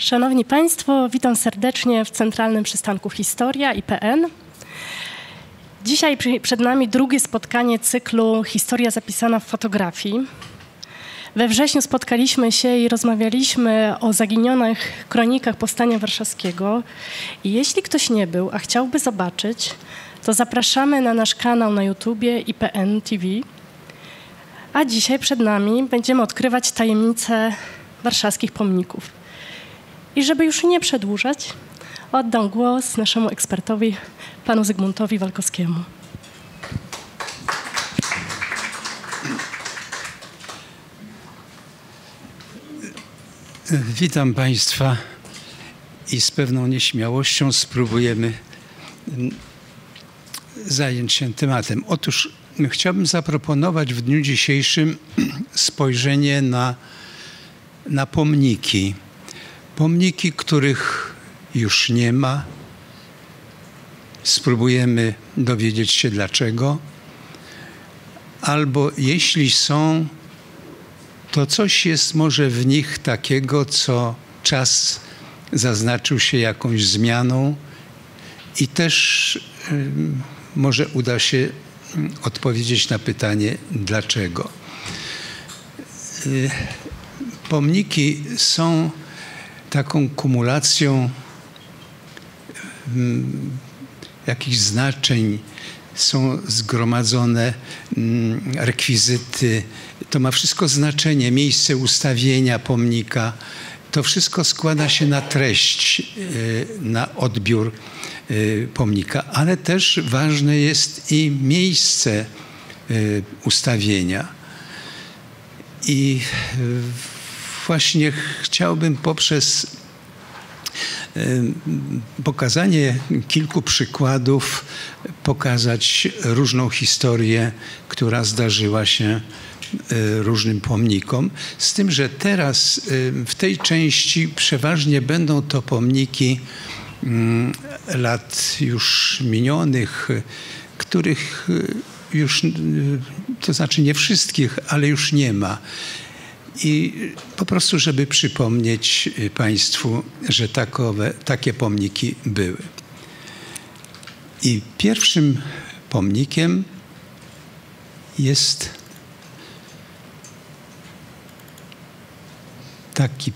Szanowni Państwo, witam serdecznie w Centralnym Przystanku Historia IPN. Dzisiaj przed nami drugie spotkanie cyklu Historia zapisana w fotografii. We wrześniu spotkaliśmy się i rozmawialiśmy o zaginionych kronikach Powstania Warszawskiego. I jeśli ktoś nie był, a chciałby zobaczyć, to zapraszamy na nasz kanał na YouTubie IPN TV. A dzisiaj przed nami będziemy odkrywać tajemnice warszawskich pomników. I żeby już nie przedłużać, oddam głos naszemu ekspertowi, panu Zygmuntowi Walkowskiemu. Witam Państwa i z pewną nieśmiałością spróbujemy zająć się tematem. Otóż chciałbym zaproponować w dniu dzisiejszym spojrzenie na pomniki. Pomniki, których już nie ma. Spróbujemy dowiedzieć się dlaczego. Albo jeśli są, to coś jest może w nich takiego, co czas zaznaczył się jakąś zmianą i też może uda się odpowiedzieć na pytanie dlaczego. Pomniki są taką kumulacją jakichś znaczeń, są zgromadzone rekwizyty. To ma wszystko znaczenie, miejsce ustawienia pomnika. To wszystko składa się na treść, na odbiór pomnika, ale też ważne jest i miejsce ustawienia. I właśnie chciałbym poprzez pokazanie kilku przykładów pokazać różną historię, która zdarzyła się różnym pomnikom. Z tym, że teraz w tej części przeważnie będą to pomniki lat już minionych, których już, to znaczy nie wszystkich, ale już nie ma. I po prostu, żeby przypomnieć Państwu, że takie pomniki były. I pierwszym pomnikiem jest taki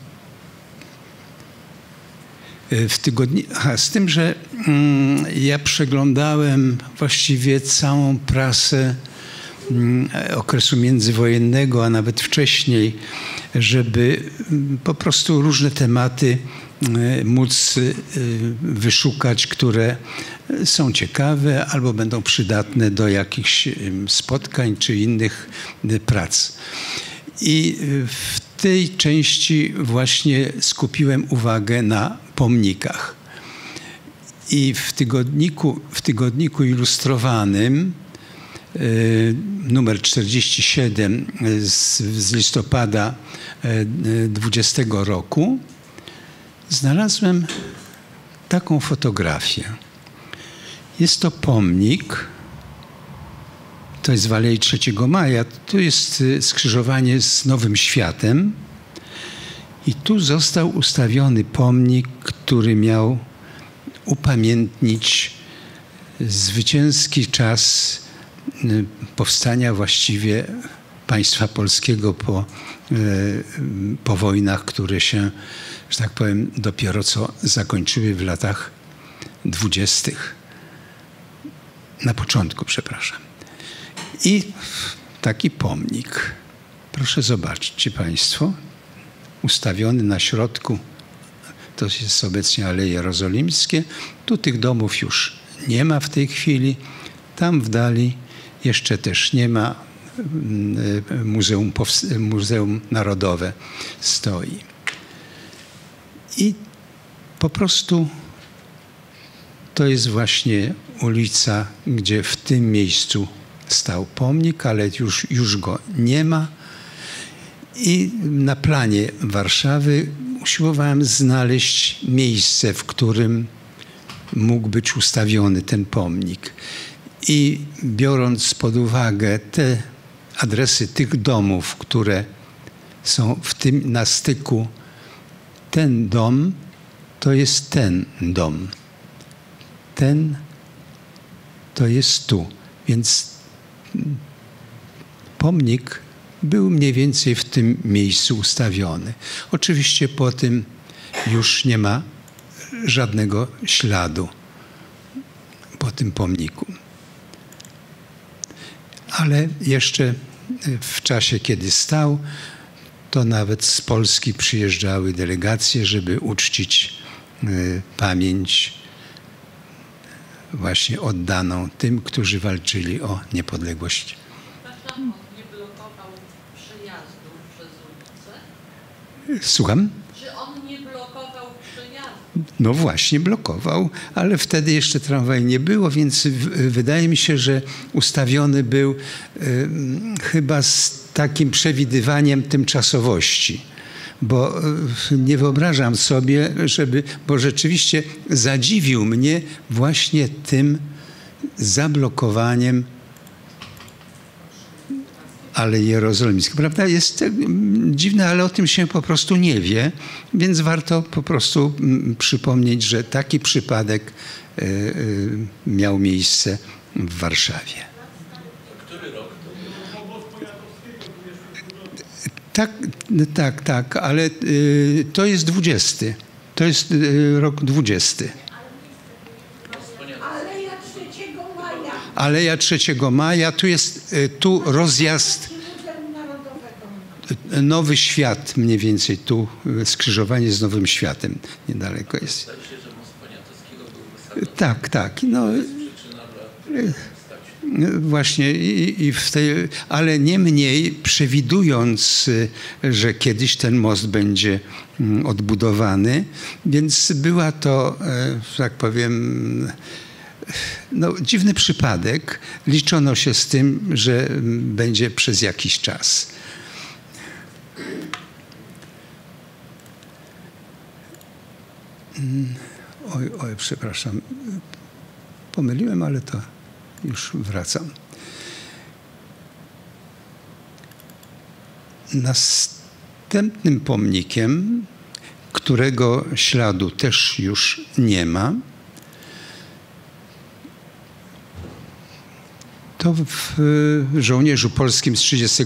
z tym, że ja przeglądałem właściwie całą prasę okresu międzywojennego, a nawet wcześniej, żeby po prostu różne tematy móc wyszukać, które są ciekawe albo będą przydatne do jakichś spotkań czy innych prac. I w tej części właśnie skupiłem uwagę na pomnikach. I w tygodniku ilustrowanym numer 47 z listopada 20 roku znalazłem taką fotografię. Jest to pomnik, to jest w Alei 3 Maja, tu jest skrzyżowanie z Nowym Światem i tu został ustawiony pomnik, który miał upamiętnić zwycięski czas powstania właściwie państwa polskiego po wojnach, które się, że tak powiem, dopiero co zakończyły w latach 20. Na początku, przepraszam. I taki pomnik, proszę zobaczcie Państwo, ustawiony na środku, to jest obecnie Aleje Jerozolimskie. Tu tych domów już nie ma w tej chwili. Tam w dali jeszcze też nie ma. Muzeum Narodowe stoi. I po prostu to jest właśnie ulica, gdzie w tym miejscu stał pomnik, ale już go nie ma. I na planie Warszawy usiłowałem znaleźć miejsce, w którym mógł być ustawiony ten pomnik. I biorąc pod uwagę te adresy tych domów, które są na styku ten dom to jest ten dom. Ten to jest tu. Więc pomnik był mniej więcej w tym miejscu ustawiony. Oczywiście po tym już nie ma żadnego śladu po tym pomniku. Ale jeszcze w czasie, kiedy stał, to nawet z Polski przyjeżdżały delegacje, żeby uczcić pamięć właśnie oddaną tym, którzy walczyli o niepodległość. Przepraszam, on nie blokował przejazdu przez ulicę? Słucham? Czy on nie blokował przejazdu? No właśnie blokował, ale wtedy jeszcze tramwaj nie było, więc wydaje mi się, że ustawiony był chyba z takim przewidywaniem tymczasowości. Bo nie wyobrażam sobie, bo rzeczywiście zadziwił mnie właśnie tym zablokowaniem Alei Jerozolimskiej. Prawda? Jest dziwne, ale o tym się po prostu nie wie, więc warto po prostu przypomnieć, że taki przypadek miał miejsce w Warszawie. Który rok to? Tak, ale to jest 20. To jest rok 20. Aleja 3 Maja, tu rozjazd Nowy Świat mniej więcej, tu skrzyżowanie z Nowym Światem niedaleko jest. Zdaje się, że most Poniatowskiego był wysadzony. Tak. No, właśnie, ale niemniej przewidując, że kiedyś ten most będzie odbudowany, więc była to, że tak powiem, dziwny przypadek. Liczono się z tym, że będzie przez jakiś czas. Oj, przepraszam. Pomyliłem, ale to już wracam. Następnym pomnikiem, którego śladu też już nie ma, to w Żołnierzu Polskim z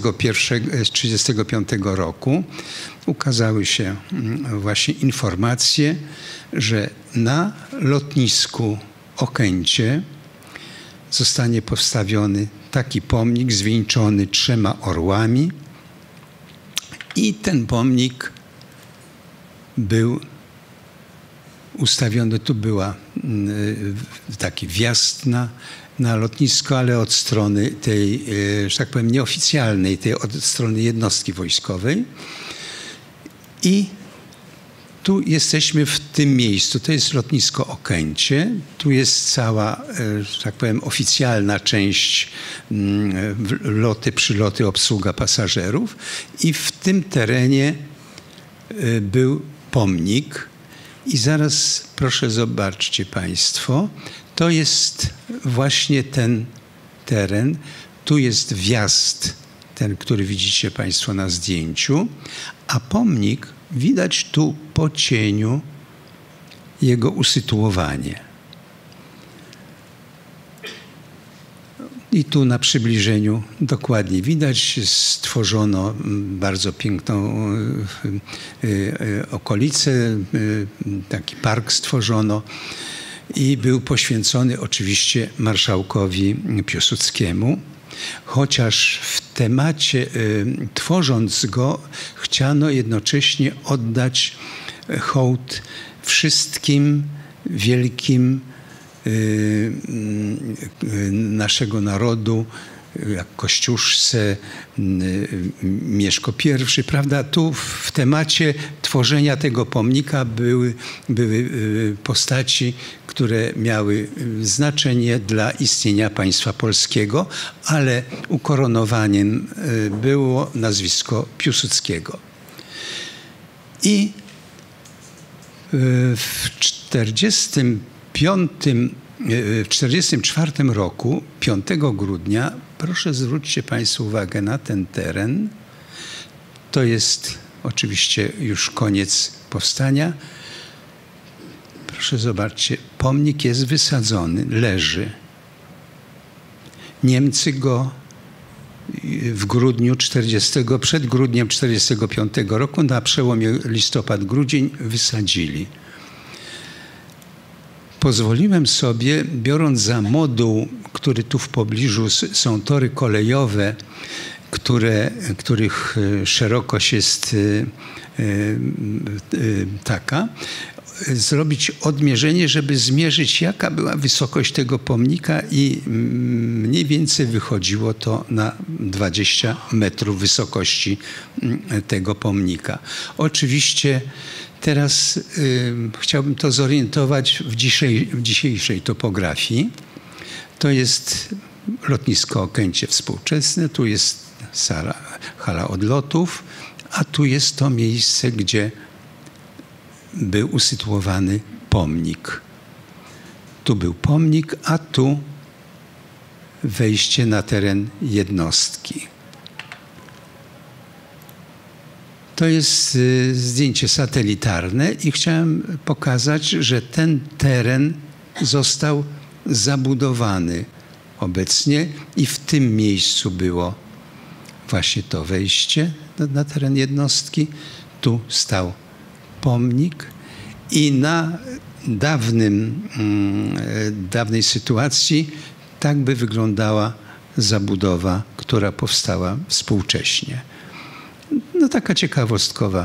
1935 roku ukazały się właśnie informacje, że na lotnisku Okęcie zostanie postawiony taki pomnik zwieńczony 3 orłami i ten pomnik był ustawiony, tu była taki wjazd na lotnisko, ale od strony tej, że tak powiem, nieoficjalnej, od strony jednostki wojskowej. I tu jesteśmy w tym miejscu. To jest lotnisko Okęcie. Tu jest cała, że tak powiem, oficjalna część, loty, przyloty, obsługa pasażerów. I w tym terenie był pomnik. I zaraz proszę zobaczcie Państwo, to jest właśnie ten teren. Tu jest wjazd, ten, który widzicie Państwo na zdjęciu, a pomnik widać tu po cieniu jego usytuowanie. I tu na przybliżeniu dokładnie widać, stworzono bardzo piękną okolicę, taki park stworzono i był poświęcony oczywiście marszałkowi Piłsudskiemu. Chociaż w temacie, tworząc go, chciano jednocześnie oddać hołd wszystkim wielkim naszego narodu, jak Kościuszce, Mieszko I, prawda? Tu w temacie tworzenia tego pomnika były postaci, które miały znaczenie dla istnienia państwa polskiego, ale ukoronowaniem było nazwisko Piłsudskiego. I w 1944 roku, 5 grudnia, proszę zwróćcie Państwo uwagę na ten teren. To jest oczywiście już koniec powstania. Proszę zobaczcie, pomnik jest wysadzony, leży. Niemcy go w grudniu przed grudniem 1945 roku, na przełomie listopad-grudzień wysadzili. Pozwoliłem sobie, biorąc za moduł, który tu w pobliżu są tory kolejowe, których szerokość jest taka, zrobić odmierzenie, żeby zmierzyć, jaka była wysokość tego pomnika i mniej więcej wychodziło to na 20 metrów wysokości tego pomnika. Oczywiście teraz chciałbym to zorientować w dzisiejszej topografii. To jest lotnisko Okęcie współczesne, tu jest hala odlotów, a tu jest to miejsce, gdzie był usytuowany pomnik. Tu był pomnik, a tu wejście na teren jednostki. To jest zdjęcie satelitarne i chciałem pokazać, że ten teren został zabudowany obecnie i w tym miejscu było właśnie to wejście na teren jednostki. Tu stał pomnik i na dawnej sytuacji tak by wyglądała zabudowa, która powstała współcześnie. No taka ciekawostkowa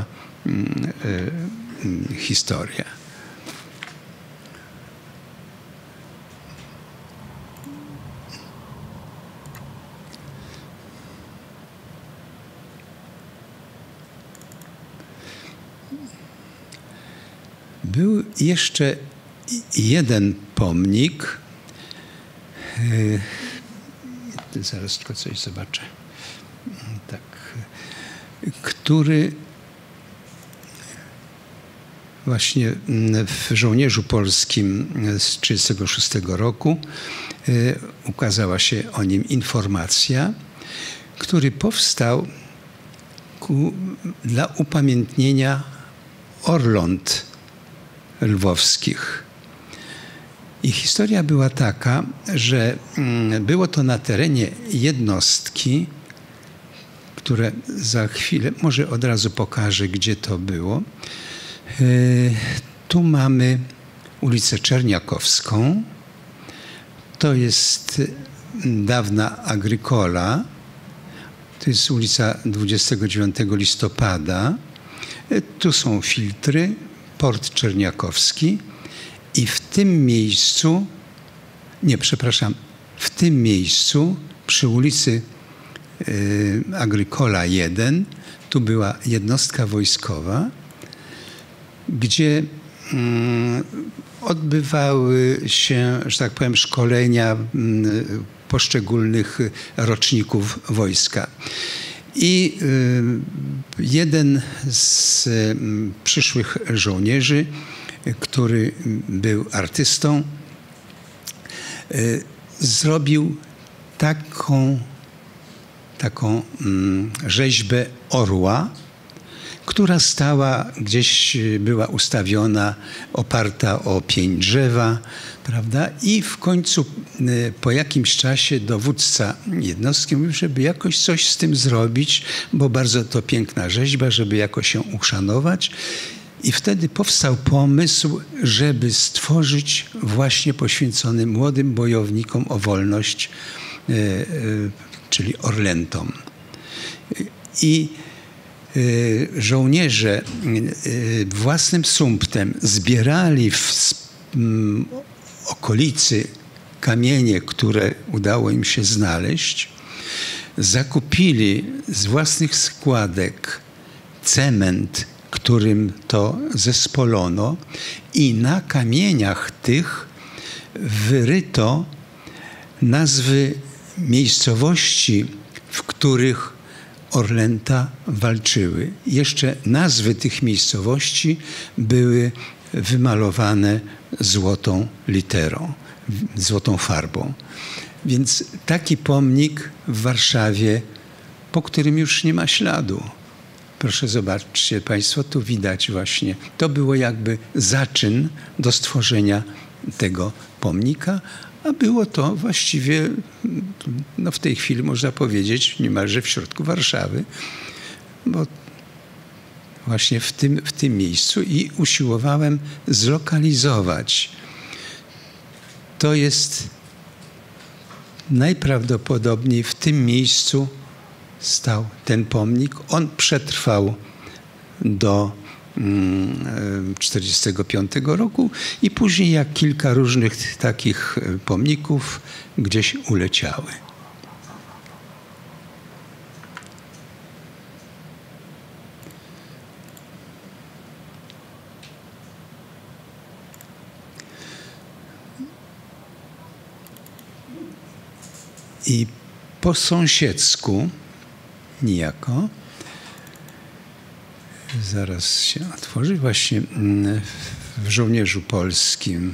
historia. Był jeszcze jeden pomnik. Zaraz tylko coś zobaczę. Tak. Który właśnie w Żołnierzu Polskim z 1936 roku ukazała się o nim informacja, który powstał dla upamiętnienia orląt lwowskich. I historia była taka, że było to na terenie jednostki, które za chwilę, może od razu pokażę, gdzie to było. Tu mamy ulicę Czerniakowską. To jest dawna Agrykola. To jest ulica 29 listopada. Tu są filtry, port Czerniakowski. I w tym miejscu, w tym miejscu przy ulicy Agrykola 1, tu była jednostka wojskowa, gdzie odbywały się, że tak powiem, szkolenia poszczególnych roczników wojska. I jeden z przyszłych żołnierzy, który był artystą, zrobił taką rzeźbę orła, która stała, gdzieś była ustawiona, oparta o pień drzewa, prawda? I w końcu po jakimś czasie dowódca jednostki mówił, żeby jakoś coś z tym zrobić, bo bardzo to piękna rzeźba, żeby jakoś się uszanować. I wtedy powstał pomysł, żeby stworzyć właśnie poświęcony młodym bojownikom o wolność, czyli orlętom. I żołnierze własnym sumptem zbierali w okolicy kamienie, które udało im się znaleźć, zakupili z własnych składek cement, którym to zespolono, i na kamieniach tych wyryto nazwy miejscowości, w których orlęta walczyły. Jeszcze nazwy tych miejscowości były wymalowane złotą literą, złotą farbą. Więc taki pomnik w Warszawie, po którym już nie ma śladu. Proszę zobaczcie Państwo, tu widać właśnie. To było jakby zaczyn do stworzenia tego pomnika, a było to właściwie, no w tej chwili można powiedzieć, niemalże w środku Warszawy, bo właśnie w tym miejscu i usiłowałem zlokalizować. To jest najprawdopodobniej w tym miejscu stał ten pomnik. On przetrwał do 1945 roku i później jak kilka różnych takich pomników gdzieś uleciały. I po sąsiedzku niejako, zaraz się otworzy, właśnie w Żołnierzu Polskim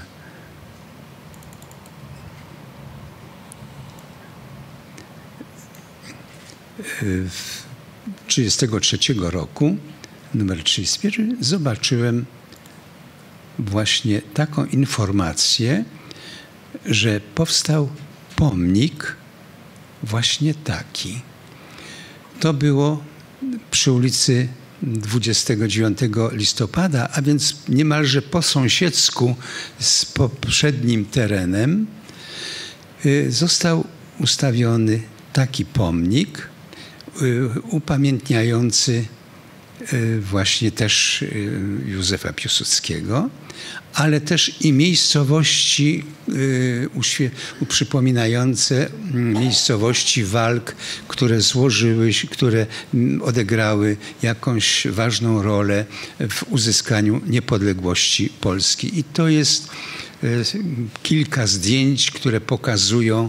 w 1933 roku, numer 31, zobaczyłem właśnie taką informację, że powstał pomnik właśnie taki. To było przy ulicy 29 listopada, a więc niemalże po sąsiedzku z poprzednim terenem został ustawiony taki pomnik upamiętniający właśnie też Józefa Piłsudskiego, ale też i miejscowości przypominające miejscowości walk, które odegrały jakąś ważną rolę w uzyskaniu niepodległości Polski. I to jest kilka zdjęć, które pokazują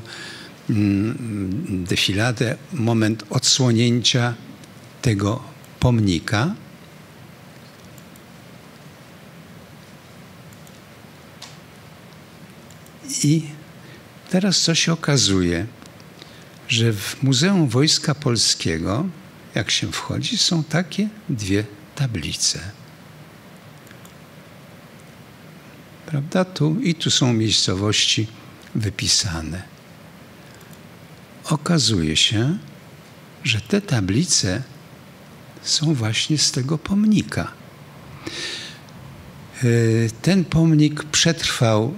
defiladę, moment odsłonięcia tego pomnika. I teraz co się okazuje, że w Muzeum Wojska Polskiego, jak się wchodzi, są takie dwie tablice. Prawda? Tu są miejscowości wypisane. Okazuje się, że te tablice są właśnie z tego pomnika. Ten pomnik przetrwał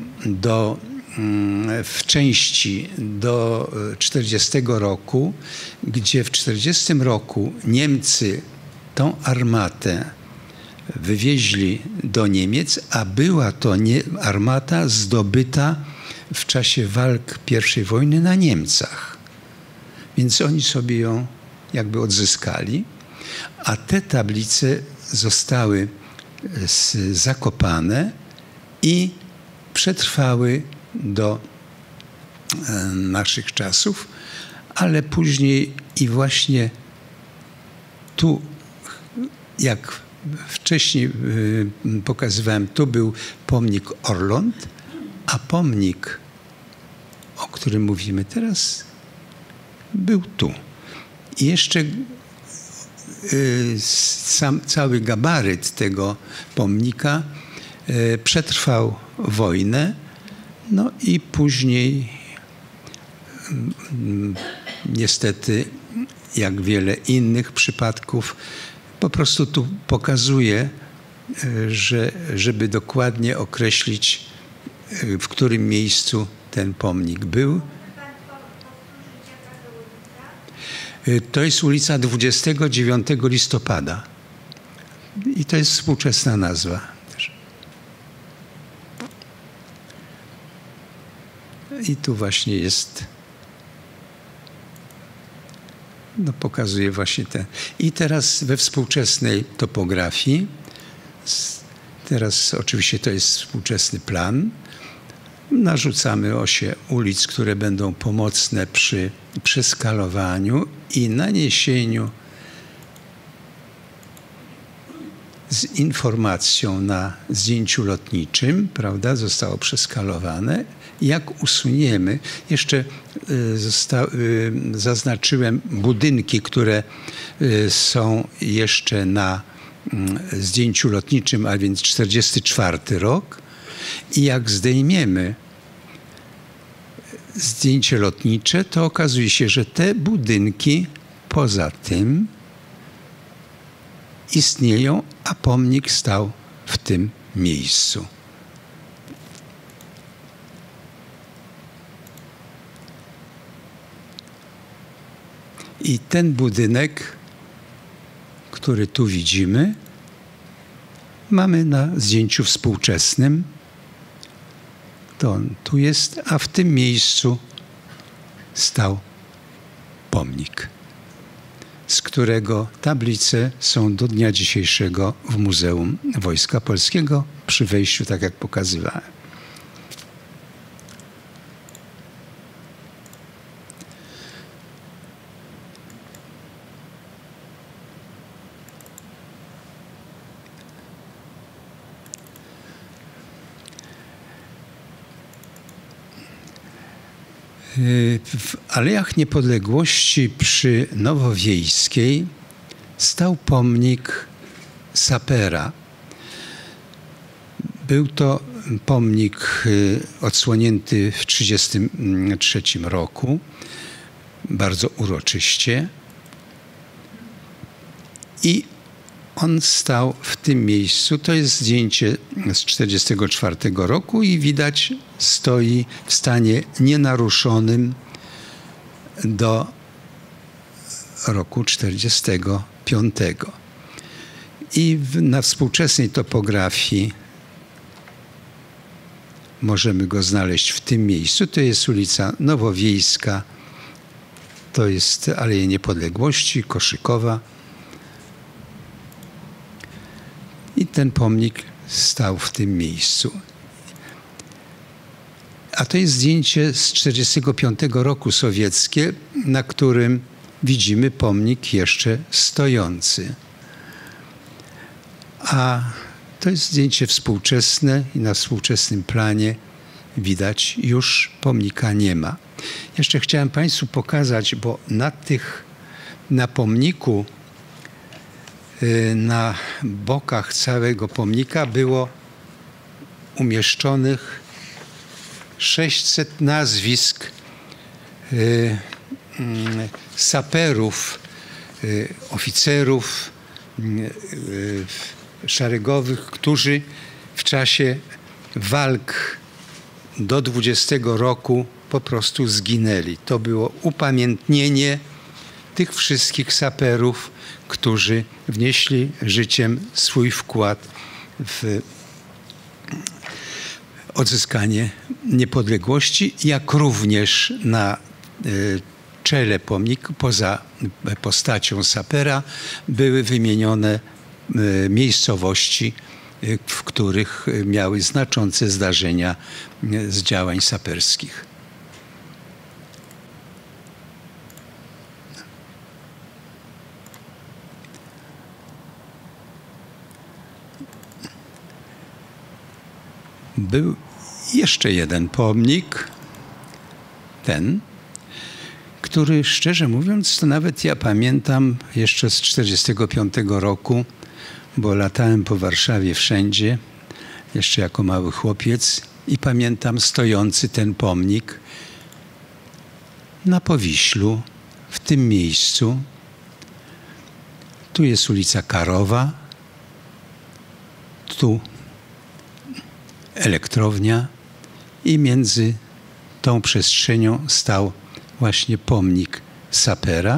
w części do 1940 roku, gdzie w 1940 roku Niemcy tą armatę wywieźli do Niemiec, a była to armata zdobyta w czasie walk I wojny na Niemcach. Więc oni sobie ją jakby odzyskali, a te tablice zostały zakopane i przetrwały do naszych czasów, ale później i właśnie tu, jak wcześniej pokazywałem, tu był pomnik Orląt, a pomnik, o którym mówimy teraz, był tu. I jeszcze cały gabaryt tego pomnika przetrwał wojnę, no i później niestety, jak wiele innych przypadków, po prostu tu pokazuje, że żeby dokładnie określić, w którym miejscu ten pomnik był. To jest ulica 29 listopada i to jest współczesna nazwa. I tu właśnie jest, no pokazuje właśnie ten. I teraz we współczesnej topografii, teraz oczywiście to jest współczesny plan, narzucamy osie ulic, które będą pomocne przy przeskalowaniu i naniesieniu z informacją na zdjęciu lotniczym, prawda, zostało przeskalowane. Jak usuniemy, jeszcze zaznaczyłem budynki, które są jeszcze na zdjęciu lotniczym, a więc 1944 rok. I jak zdejmiemy zdjęcie lotnicze, to okazuje się, że te budynki poza tym istnieją, a pomnik stał w tym miejscu. I ten budynek, który tu widzimy, mamy na zdjęciu współczesnym. To on tu jest, a w tym miejscu stał pomnik, z którego tablice są do dnia dzisiejszego w Muzeum Wojska Polskiego przy wejściu, tak jak pokazywałem. W Alejach Niepodległości przy Nowowiejskiej stał pomnik sapera. Był to pomnik odsłonięty w 1933 roku, bardzo uroczyście. I on stał w tym miejscu. To jest zdjęcie z 1944 roku i widać, stoi w stanie nienaruszonym do roku 1945. I na współczesnej topografii możemy go znaleźć w tym miejscu. To jest ulica Nowowiejska, to jest Aleje Niepodległości, Koszykowa. I ten pomnik stał w tym miejscu. A to jest zdjęcie z 1945 roku sowieckie, na którym widzimy pomnik jeszcze stojący. A to jest zdjęcie współczesne i na współczesnym planie widać, już pomnika nie ma. Jeszcze chciałem Państwu pokazać, bo na pomniku, na bokach całego pomnika było umieszczonych 600 nazwisk saperów, oficerów szeregowych, którzy w czasie walk do 20 roku po prostu zginęli. To było upamiętnienie tych wszystkich saperów, którzy wnieśli życiem swój wkład w odzyskanie niepodległości, jak również na czele pomnika, poza postacią sapera, były wymienione miejscowości, w których miały znaczące zdarzenia z działań saperskich. Był jeszcze jeden pomnik, ten, który, szczerze mówiąc, to nawet ja pamiętam jeszcze z 1945 roku, bo latałem po Warszawie wszędzie, jeszcze jako mały chłopiec, i pamiętam stojący ten pomnik na Powiślu, w tym miejscu. Tu jest ulica Karowa, tu elektrownia i między tą przestrzenią stał właśnie pomnik sapera.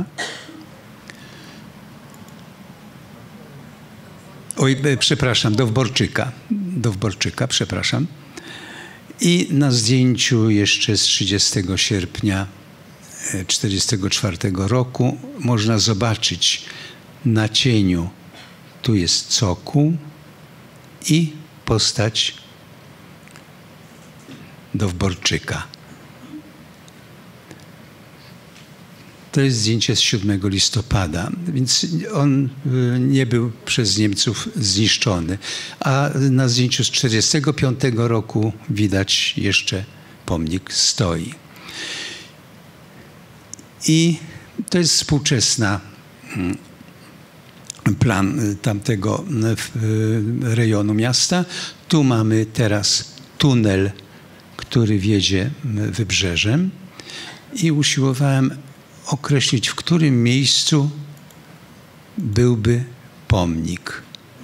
Oj, przepraszam, Dowborczyka, przepraszam. I na zdjęciu jeszcze z 30 sierpnia 1944 roku można zobaczyć na cieniu, tu jest cokół i postać Dowborczyka. To jest zdjęcie z 7 listopada, więc on nie był przez Niemców zniszczony. A na zdjęciu z 1945 roku widać, jeszcze pomnik stoi. I to jest współczesna plan tamtego rejonu miasta. Tu mamy teraz tunel, który wiedzie wybrzeżem i usiłowałem określić, w którym miejscu byłby pomnik.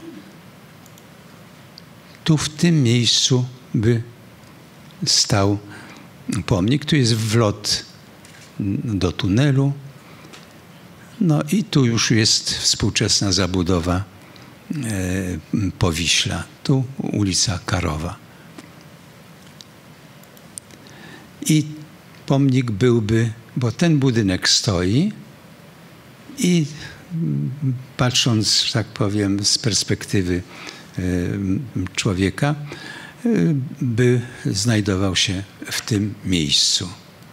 Tu w tym miejscu by stał pomnik. Tu jest wlot do tunelu. No i tu już jest współczesna zabudowa Powiśla. Tu ulica Karowa. I pomnik byłby, bo ten budynek stoi i patrząc, że tak powiem, z perspektywy człowieka, by znajdował się w tym miejscu.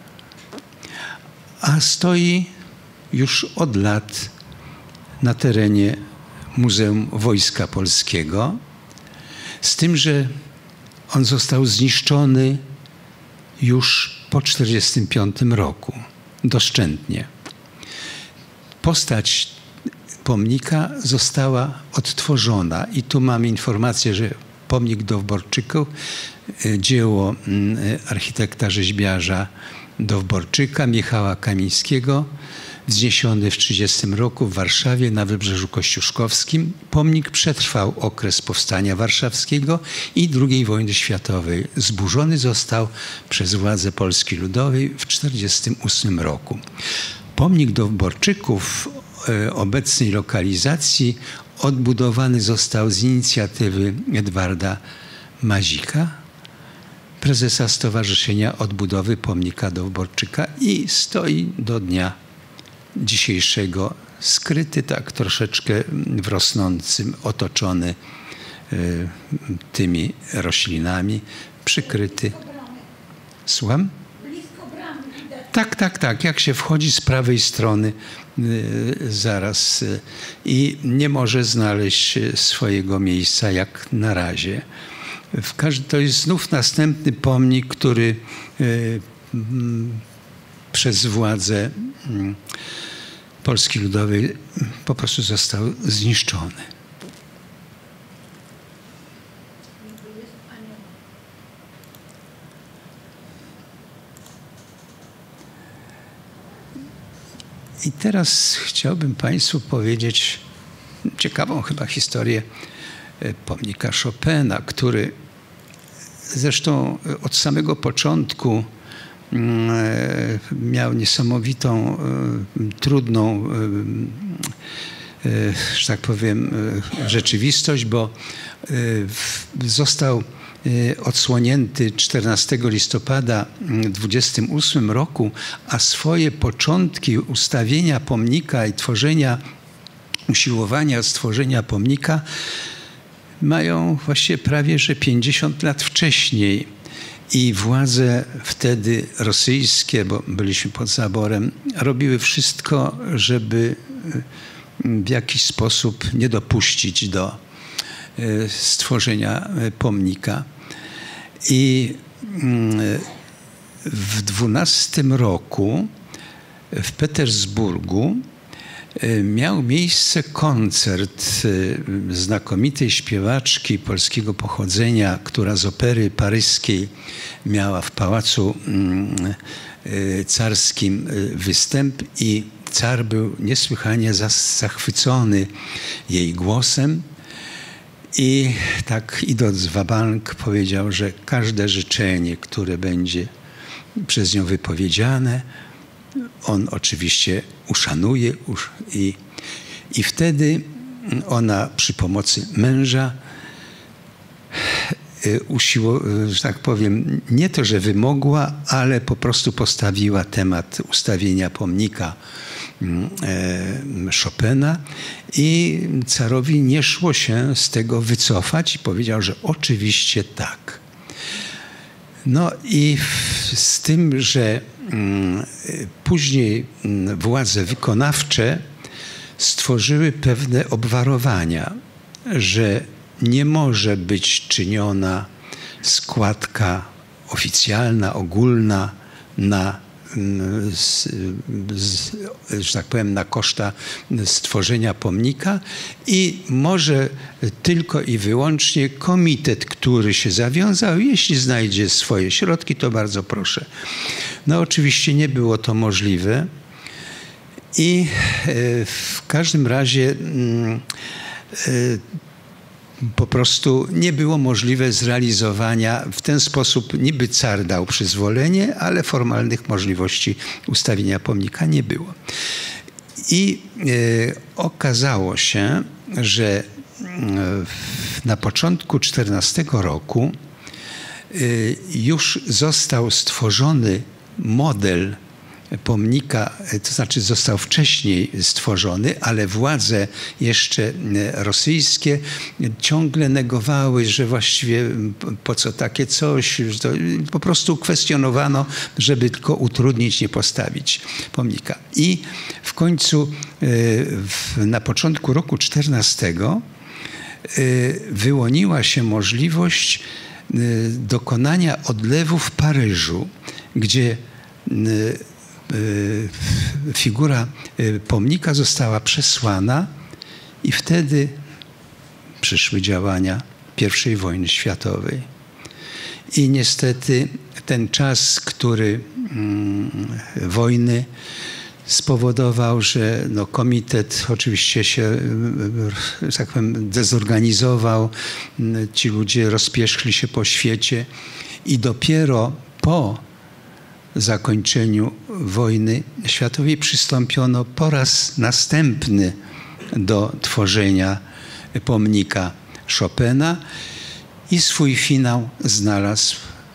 A stoi już od lat na terenie Muzeum Wojska Polskiego, z tym, że on został zniszczony już po 1945 roku, doszczętnie. Postać pomnika została odtworzona i tu mamy informację, że pomnik Dowborczyków, dzieło architekta rzeźbiarza Dowborczyka, Michała Kamińskiego, wzniesiony w 1930 roku w Warszawie na Wybrzeżu Kościuszkowskim. Pomnik przetrwał okres Powstania Warszawskiego i II wojny światowej. Zburzony został przez władze Polski Ludowej w 1948 roku. Pomnik Dowborczyków obecnej lokalizacji odbudowany został z inicjatywy Edwarda Mazika, prezesa Stowarzyszenia Odbudowy Pomnika Dowborczyka i stoi do dnia dzisiejszego skryty, tak troszeczkę w rosnącym, otoczony tymi roślinami, przykryty. Słucham? Tak. Jak się wchodzi z prawej strony zaraz i nie może znaleźć swojego miejsca jak na razie. To jest znów następny pomnik, który przez władze Polski Ludowej po prostu został zniszczony. I teraz chciałbym Państwu powiedzieć ciekawą chyba historię pomnika Chopina, który zresztą od samego początku miał niesamowitą, trudną, że tak powiem, rzeczywistość, bo został odsłonięty 14 listopada 1928 roku, a swoje początki ustawienia pomnika i usiłowania stworzenia pomnika mają właściwie prawie że 50 lat wcześniej. I władze wtedy rosyjskie, bo byliśmy pod zaborem, robiły wszystko, żeby w jakiś sposób nie dopuścić do stworzenia pomnika. I w 12 roku w Petersburgu miał miejsce koncert znakomitej śpiewaczki polskiego pochodzenia, która z opery paryskiej miała w Pałacu Carskim występ i car był niesłychanie zachwycony jej głosem i tak idąc w wabank powiedział, że każde życzenie, które będzie przez nią wypowiedziane, on oczywiście uszanuje i wtedy ona przy pomocy męża że tak powiem, nie to, że wymogła, ale po prostu postawiła temat ustawienia pomnika Chopina i carowi nie szło się z tego wycofać i powiedział, że oczywiście tak. No i z tym, że później władze wykonawcze stworzyły pewne obwarowania, że nie może być czyniona składka oficjalna, ogólna na że tak powiem, na koszta stworzenia pomnika i może tylko i wyłącznie komitet, który się zawiązał, jeśli znajdzie swoje środki, to bardzo proszę. No oczywiście nie było to możliwe i w każdym razie po prostu nie było możliwe zrealizowania w ten sposób. Niby car dał przyzwolenie, ale formalnych możliwości ustawienia pomnika nie było. I okazało się, że na początku 14 roku już został stworzony model pomnika, to znaczy został wcześniej stworzony, ale władze jeszcze rosyjskie ciągle negowały, że właściwie po co takie coś, że to po prostu kwestionowano, żeby tylko utrudnić, nie postawić pomnika. I w końcu na początku roku 14 wyłoniła się możliwość dokonania odlewu w Paryżu, gdzie figura pomnika została przesłana i wtedy przyszły działania I wojny światowej. I niestety ten czas, który wojny spowodował, że no, komitet oczywiście się, że tak powiem, dezorganizował, ci ludzie rozpierzchli się po świecie i dopiero po zakończeniu wojny światowej przystąpiono po raz następny do tworzenia pomnika Chopina i swój finał znalazł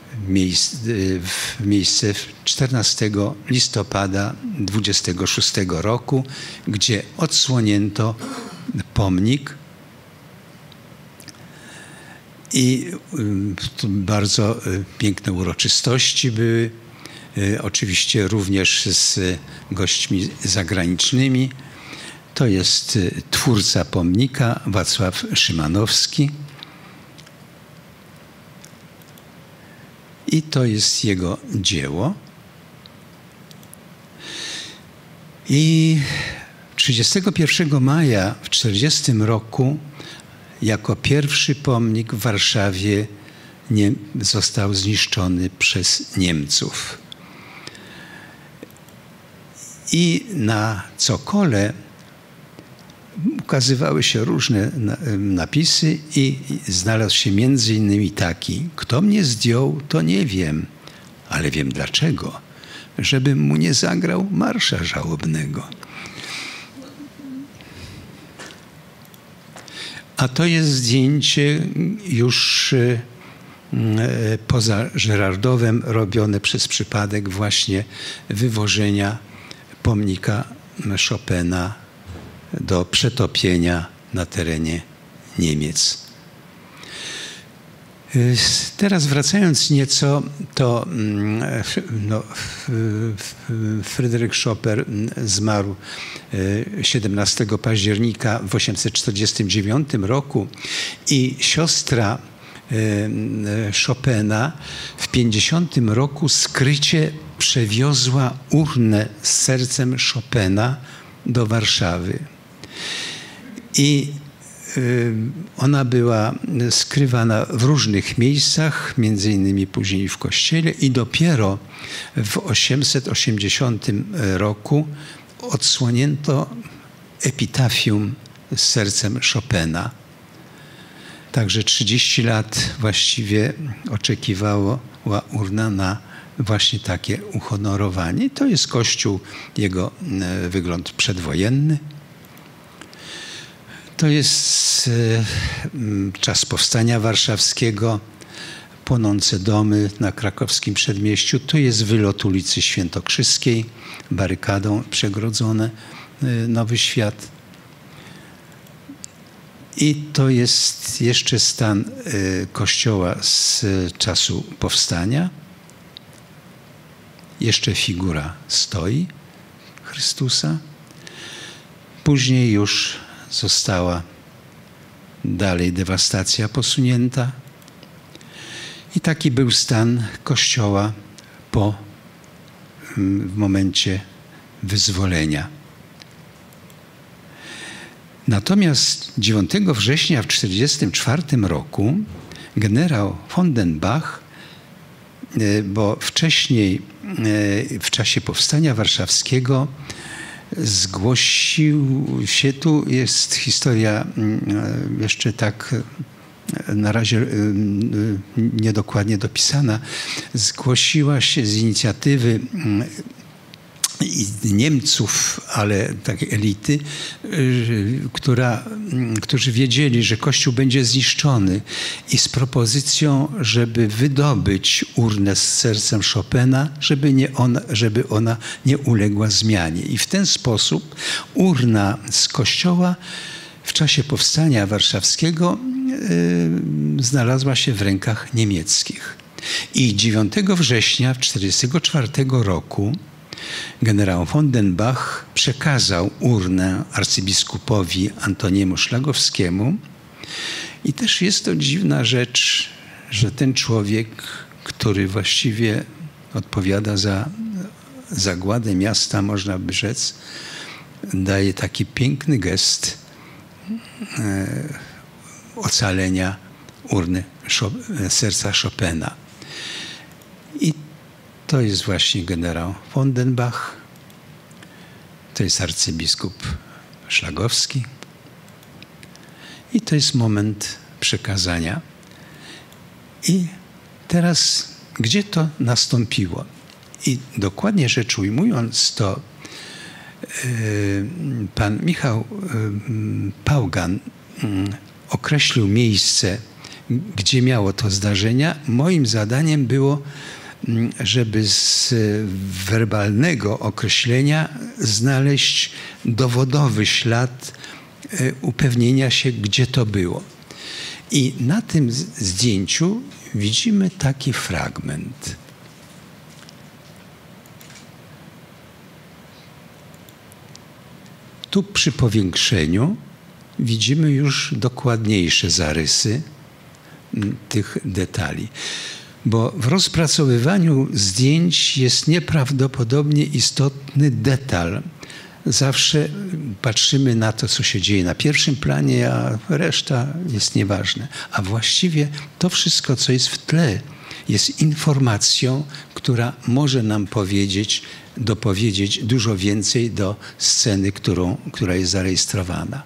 miejsce 14 listopada 26 roku, gdzie odsłonięto pomnik i bardzo piękne uroczystości były. Oczywiście również z gośćmi zagranicznymi. To jest twórca pomnika Wacław Szymanowski. I to jest jego dzieło. I 31 maja w 1940 roku jako pierwszy pomnik w Warszawie został zniszczony przez Niemców. I na cokole ukazywały się różne napisy i znalazł się między innymi taki: kto mnie zdjął, to nie wiem, ale wiem dlaczego, żebym mu nie zagrał marsza żałobnego. A to jest zdjęcie już poza Żerardowem robione przez przypadek właśnie wywożenia pomnika Chopina do przetopienia na terenie Niemiec. Teraz wracając nieco, to no, Fryderyk Chopin zmarł 17 października w 1849 roku i siostra Chopina w 50 roku skrycie przewiozła urnę z sercem Chopina do Warszawy. I ona była skrywana w różnych miejscach, między innymi później w kościele i dopiero w 880 roku odsłonięto epitafium z sercem Chopina. Także 30 lat właściwie oczekiwała urna na właśnie takie uhonorowanie. To jest kościół, jego wygląd przedwojenny. To jest czas powstania warszawskiego, płonące domy na krakowskim przedmieściu. To jest wylot ulicy Świętokrzyskiej, barykadą przegrodzone Nowy Świat. I to jest jeszcze stan kościoła z czasu powstania. Jeszcze figura stoi Chrystusa. Później już została dalej dewastacja posunięta. I taki był stan kościoła po w momencie wyzwolenia. Natomiast 9 września w 1944 roku generał von den Bach, bo wcześniej w czasie Powstania Warszawskiego zgłosił się, tu jest historia jeszcze tak na razie niedokładnie dopisana, zgłosiła się z inicjatywy Niemców, ale takiej elity, którzy wiedzieli, że Kościół będzie zniszczony, i z propozycją, żeby wydobyć urnę z sercem Chopina, żeby ona nie uległa zmianie. I w ten sposób urna z kościoła w czasie Powstania Warszawskiego znalazła się w rękach niemieckich. I 9 września 1944 roku generał von den Bach przekazał urnę arcybiskupowi Antoniemu Szlagowskiemu. I też jest to dziwna rzecz, że ten człowiek, który właściwie odpowiada za zagładę miasta, można by rzec, daje taki piękny gest ocalenia urny serca Chopina. I to jest właśnie generał von den Bach, to jest arcybiskup Szlagowski i to jest moment przekazania. I teraz, gdzie to nastąpiło? I dokładnie rzecz ujmując, to pan Michał Pałgan określił miejsce, gdzie miało to zdarzenia. Moim zadaniem było, żeby z werbalnego określenia znaleźć dowodowy ślad upewnienia się, gdzie to było. I na tym zdjęciu widzimy taki fragment. Tu przy powiększeniu widzimy już dokładniejsze zarysy tych detali. Bo w rozpracowywaniu zdjęć jest nieprawdopodobnie istotny detal. Zawsze patrzymy na to, co się dzieje na pierwszym planie, a reszta jest nieważne. A właściwie to wszystko, co jest w tle, jest informacją, która może nam dopowiedzieć dużo więcej do sceny, która jest zarejestrowana.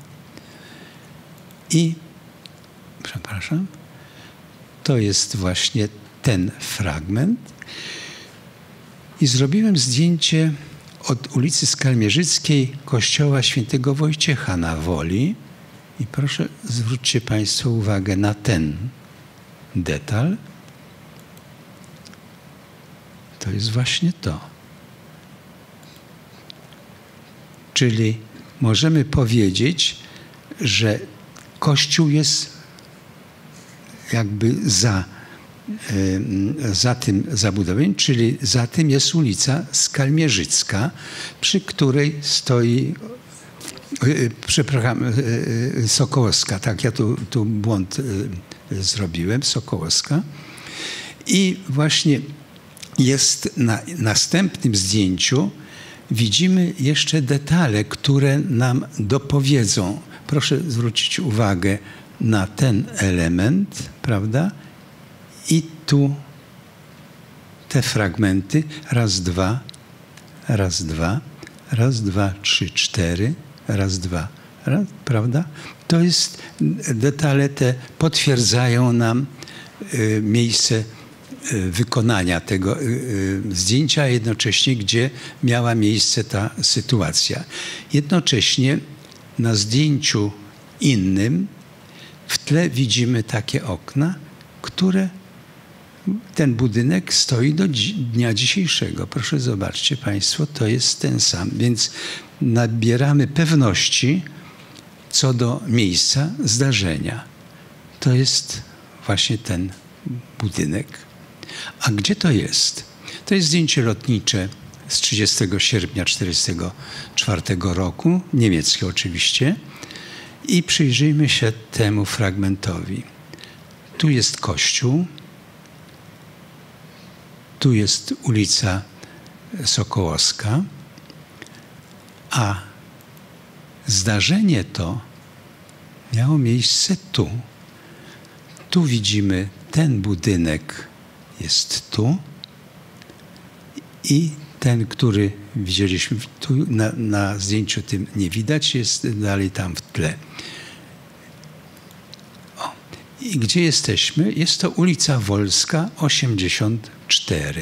I, przepraszam, to jest właśnie ten fragment. I zrobiłem zdjęcie od ulicy Skalmierzyckiej kościoła świętego Wojciecha na Woli. I proszę, zwróćcie Państwo uwagę na ten detal. To jest właśnie to. Czyli możemy powiedzieć, że Kościół jest jakby za tym zabudowaniem, czyli za tym jest ulica Skalmierzycka, przy której stoi, przepraszam, Sokołowska, tak, ja tu błąd zrobiłem, Sokołowska. I właśnie jest na następnym zdjęciu, widzimy jeszcze detale, które nam dopowiedzą. Proszę zwrócić uwagę na ten element, prawda? I tu te fragmenty, raz, dwa, raz, dwa, raz, dwa, trzy, cztery, raz, dwa, raz, prawda? To jest, detale te potwierdzają nam miejsce wykonania tego zdjęcia, a jednocześnie gdzie miała miejsce ta sytuacja. Jednocześnie na zdjęciu innym w tle widzimy takie okna, które ten budynek stoi do dnia dzisiejszego. Proszę zobaczcie Państwo, to jest ten sam. Więc nabieramy pewności co do miejsca zdarzenia. To jest właśnie ten budynek. A gdzie to jest? To jest zdjęcie lotnicze z 30 sierpnia 1944 roku, niemieckie oczywiście. I przyjrzyjmy się temu fragmentowi. Tu jest kościół, tu jest ulica Sokołowska, a zdarzenie to miało miejsce tu. Tu widzimy, ten budynek jest tu i ten, który widzieliśmy tu na zdjęciu, tym nie widać, jest dalej tam w tle. O. I gdzie jesteśmy? Jest to ulica Wolska 84.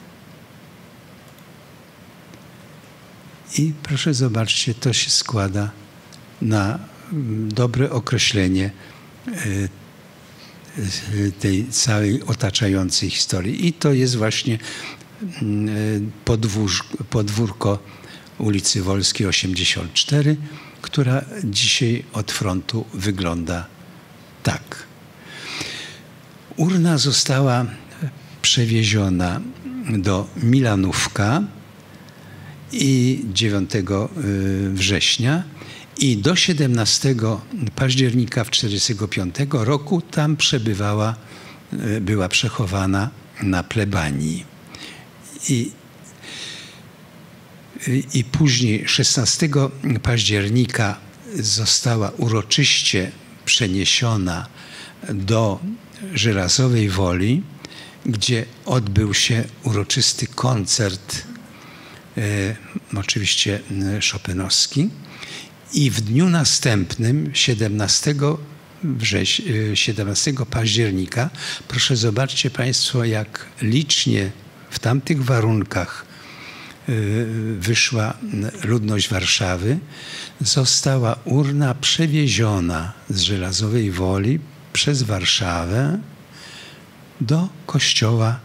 I proszę zobaczcie, to się składa na dobre określenie tej całej otaczającej historii. I to jest właśnie podwórko ulicy Wolskiej 84, która dzisiaj od frontu wygląda tak. Urna została przewieziona do Milanówka i 9 września i do 17 października 1945 roku tam była przechowana na plebanii. I później 16 października została uroczyście przeniesiona do Żelazowej Woli, gdzie odbył się uroczysty koncert, oczywiście chopinowski. I w dniu następnym, 17 października, proszę zobaczcie Państwo, jak licznie w tamtych warunkach wyszła ludność Warszawy. Została urna przewieziona z Żelazowej Woli przez Warszawę do kościoła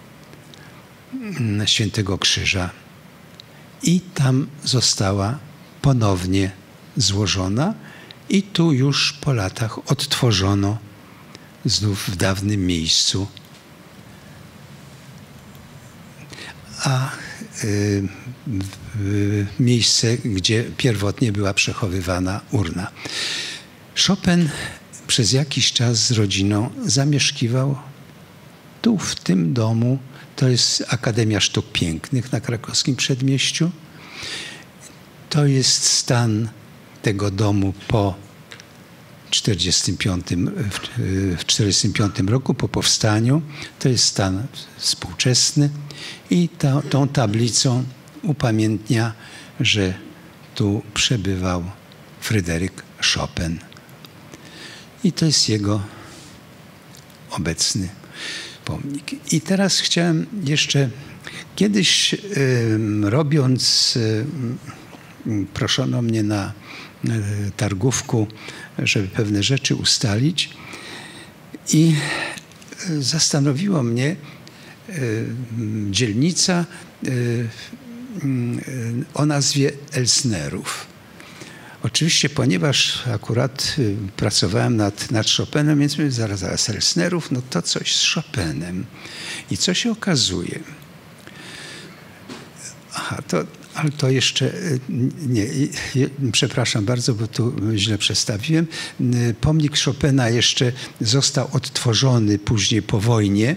Świętego Krzyża. I tam została ponownie złożona i tu już po latach odtworzono znów w dawnym miejscu. A miejsce, gdzie pierwotnie była przechowywana urna. Chopin przez jakiś czas z rodziną zamieszkiwał tu, w tym domu. To jest Akademia Sztuk Pięknych na krakowskim Przedmieściu. To jest stan tego domu po 1945 roku, po powstaniu. To jest stan współczesny i tą tablicą upamiętnia, że tu przebywał Fryderyk Chopin. I to jest jego obecny pomnik. I teraz chciałem jeszcze, kiedyś robiąc, proszono mnie na targówku, żeby pewne rzeczy ustalić i zastanowiło mnie dzielnica o nazwie Elsnerów. Oczywiście, ponieważ akurat pracowałem nad Chopinem, więc mówię, zaraz Elsnerów, no to coś z Chopinem. I co się okazuje? Ale to jeszcze nie, przepraszam bardzo, bo tu źle przedstawiłem. Pomnik Chopina jeszcze został odtworzony później po wojnie.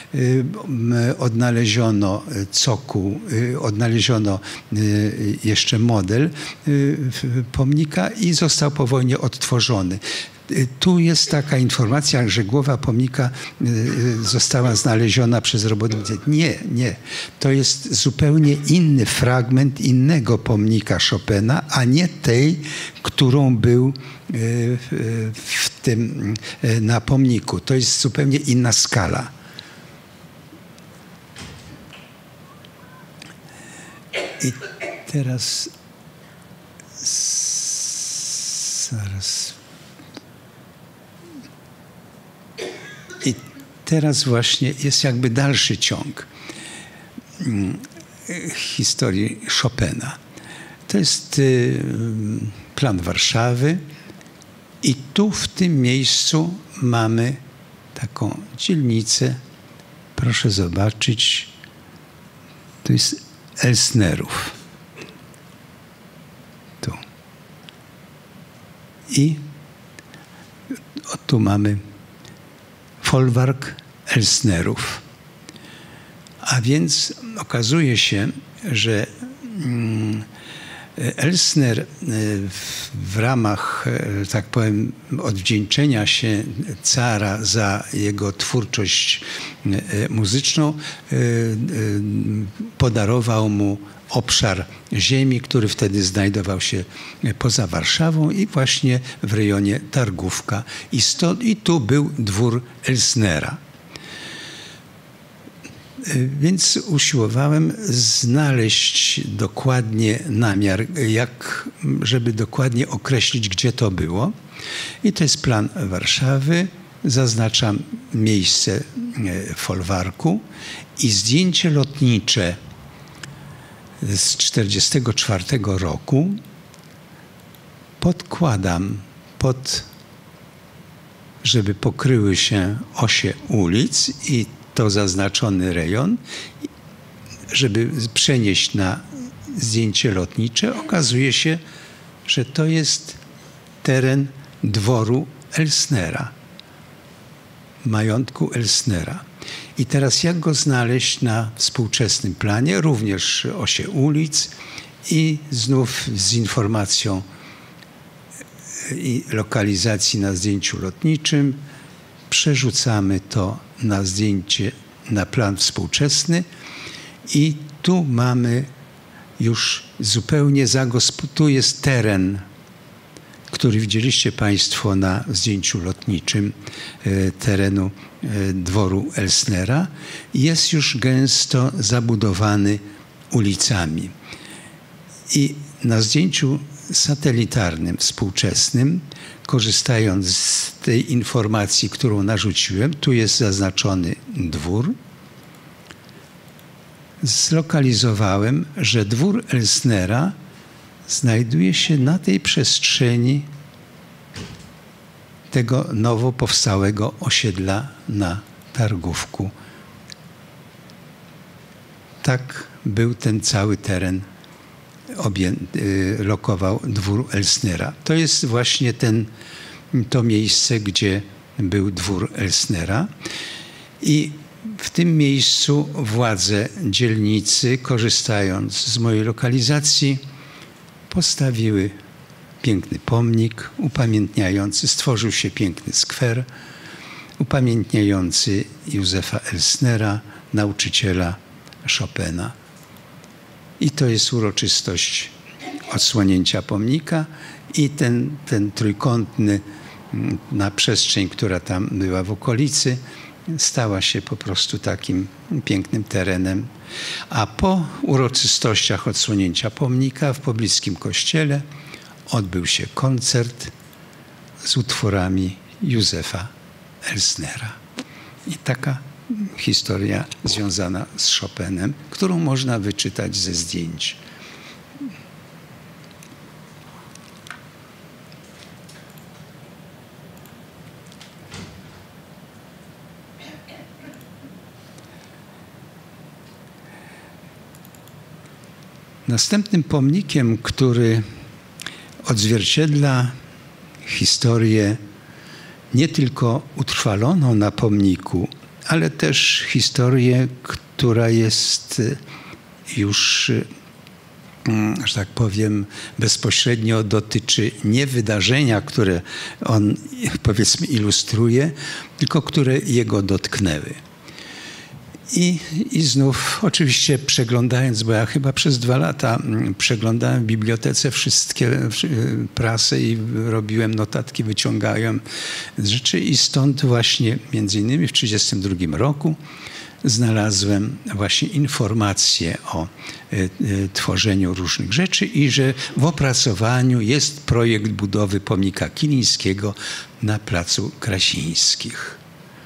Odnaleziono cokół, odnaleziono jeszcze model pomnika i został po wojnie odtworzony. Tu jest taka informacja, że głowa pomnika została znaleziona przez robotników. Nie. To jest zupełnie inny fragment innego pomnika Chopina, a nie tej, którą był na pomniku. To jest zupełnie inna skala. I teraz zaraz. I teraz właśnie jest jakby dalszy ciąg historii Chopina. To jest plan Warszawy i tu w tym miejscu mamy taką dzielnicę. Proszę zobaczyć. To jest Elsnerów. Tu. I tu mamy folwark Elsnerów. A więc okazuje się, że Elsner w ramach, tak powiem, odwdzięczenia się cara za jego twórczość muzyczną podarował mu obszar ziemi, który wtedy znajdował się poza Warszawą i właśnie w rejonie Targówka. I tu był dwór Elsnera. Więc usiłowałem znaleźć dokładnie namiar, żeby dokładnie określić, gdzie to było. I to jest plan Warszawy. Zaznaczam miejsce folwarku i zdjęcie lotnicze z 1944 roku podkładam żeby pokryły się osie ulic i to zaznaczony rejon, żeby przenieść na zdjęcie lotnicze, okazuje się, że to jest teren dworu Elsnera, majątku Elsnera. I teraz jak go znaleźć na współczesnym planie, również osie ulic i znów z informacją i lokalizacji na zdjęciu lotniczym przerzucamy to na zdjęcie, na plan współczesny i tu mamy już zupełnie tu jest teren, który widzieliście Państwo na zdjęciu lotniczym terenu dworu Elsnera. Jest już gęsto zabudowany ulicami. I na zdjęciu satelitarnym, współczesnym, korzystając z tej informacji, którą narzuciłem, tu jest zaznaczony dwór, zlokalizowałem, że dwór Elsnera znajduje się na tej przestrzeni tego nowo powstałego osiedla na Targówku. Tak był ten cały teren lokował dwór Elsnera. To jest właśnie to miejsce, gdzie był dwór Elsnera. I w tym miejscu władze dzielnicy, korzystając z mojej lokalizacji, postawiły piękny pomnik upamiętniający, stworzył się piękny skwer upamiętniający Józefa Elsnera, nauczyciela Chopina. I to jest uroczystość odsłonięcia pomnika i ten trójkątny na przestrzeń, która tam była w okolicy, stała się po prostu takim pięknym terenem. A po uroczystościach odsłonięcia pomnika w pobliskim kościele odbył się koncert z utworami Józefa Elsnera. I taka historia związana z Chopinem, którą można wyczytać ze zdjęć. Następnym pomnikiem, który odzwierciedla historię nie tylko utrwaloną na pomniku, ale też historię, która jest już, że tak powiem, bezpośrednio dotyczy nie wydarzenia, które on, powiedzmy, ilustruje, tylko które jego dotknęły. I znów oczywiście przeglądając, bo ja chyba przez 2 lata przeglądałem w bibliotece wszystkie prasy i robiłem notatki, wyciągałem rzeczy i stąd właśnie między innymi w 1932 roku znalazłem właśnie informacje o tworzeniu różnych rzeczy i że w opracowaniu jest projekt budowy pomnika Kilińskiego na Placu Krasińskich.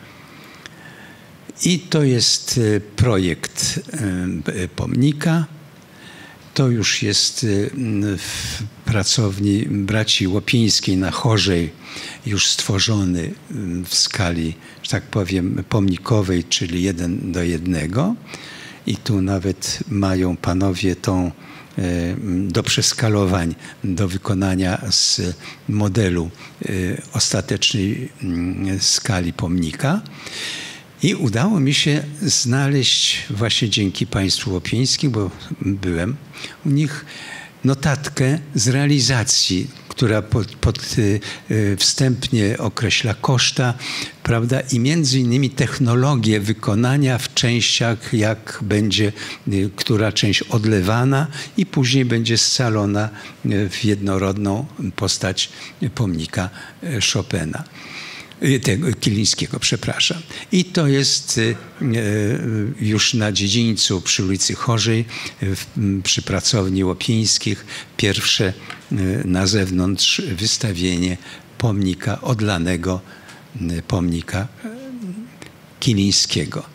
I to jest projekt pomnika. To już jest w pracowni braci Łopińskiej na Chorzej już stworzony w skali, że tak powiem, pomnikowej, czyli 1:1. I tu nawet mają panowie do przeskalowań, do wykonania z modelu ostatecznej skali pomnika. I udało mi się znaleźć właśnie dzięki państwu Łopińskim, bo byłem u nich, notatkę z realizacji, która wstępnie określa koszta, prawda, i między innymi technologię wykonania w częściach, jak będzie która część odlewana i później będzie scalona w jednorodną postać pomnika Chopina. Tego Kilińskiego, przepraszam. I to jest już na dziedzińcu przy ulicy Chorzej, przy pracowni Łopińskich, pierwsze na zewnątrz wystawienie pomnika, odlanego pomnika Kilińskiego.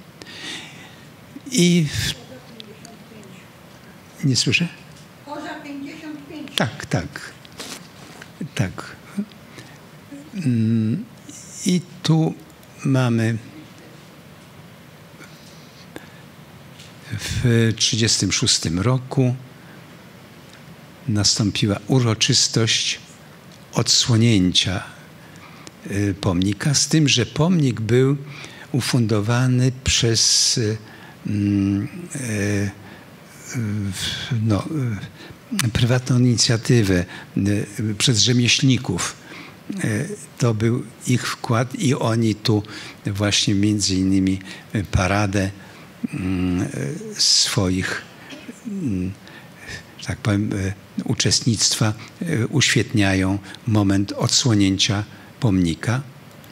I nie słyszę? Poza 55. Tak. I tu mamy w 1936 roku nastąpiła uroczystość odsłonięcia pomnika, z tym, że pomnik był ufundowany przez prywatną inicjatywę, przez rzemieślników. To był ich wkład i oni tu właśnie między innymi paradę swoich, tak powiem, uczestnictwa uświetniają moment odsłonięcia pomnika.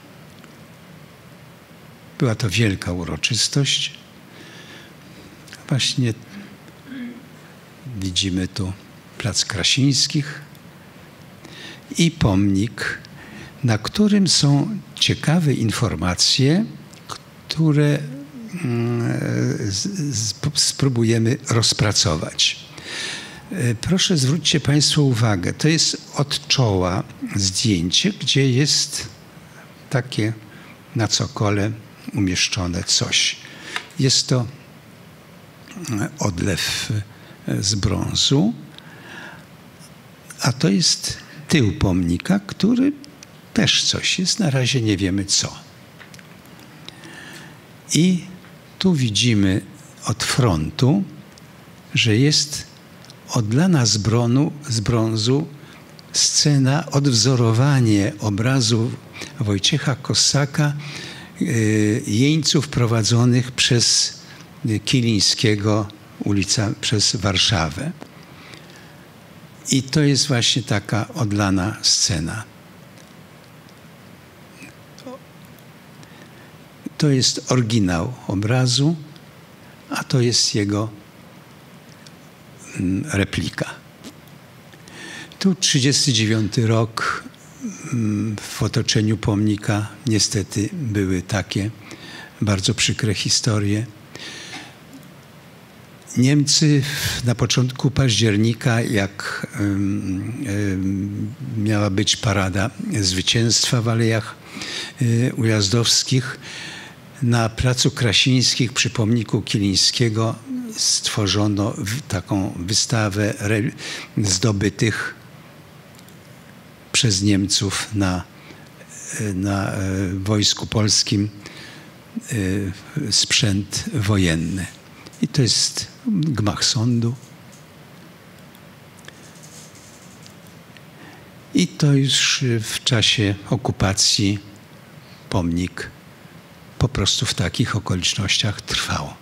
Była to wielka uroczystość. Właśnie widzimy tu Plac Krasińskich i pomnik, na którym są ciekawe informacje, które spróbujemy rozpracować. Proszę zwróćcie Państwo uwagę, to jest od czoła zdjęcie, gdzie jest takie na cokole umieszczone coś. Jest to odlew z brązu, a to jest tył pomnika, który też coś jest, na razie nie wiemy co. I tu widzimy od frontu, że jest odlana z brązu scena, odwzorowanie obrazu Wojciecha Kossaka, jeńców prowadzonych przez Kilińskiego, ulica przez Warszawę. I to jest właśnie taka odlana scena. To jest oryginał obrazu, a to jest jego replika. Tu 1939 rok, w otoczeniu pomnika niestety były takie bardzo przykre historie. Niemcy na początku października, jak miała być parada zwycięstwa w Alejach Ujazdowskich, na Placu Krasińskich przy pomniku Kilińskiego stworzono taką wystawę zdobytych przez Niemców na wojsku polskim sprzęt wojenny. I to jest gmach sądu. I to już w czasie okupacji pomnik po prostu w takich okolicznościach trwał.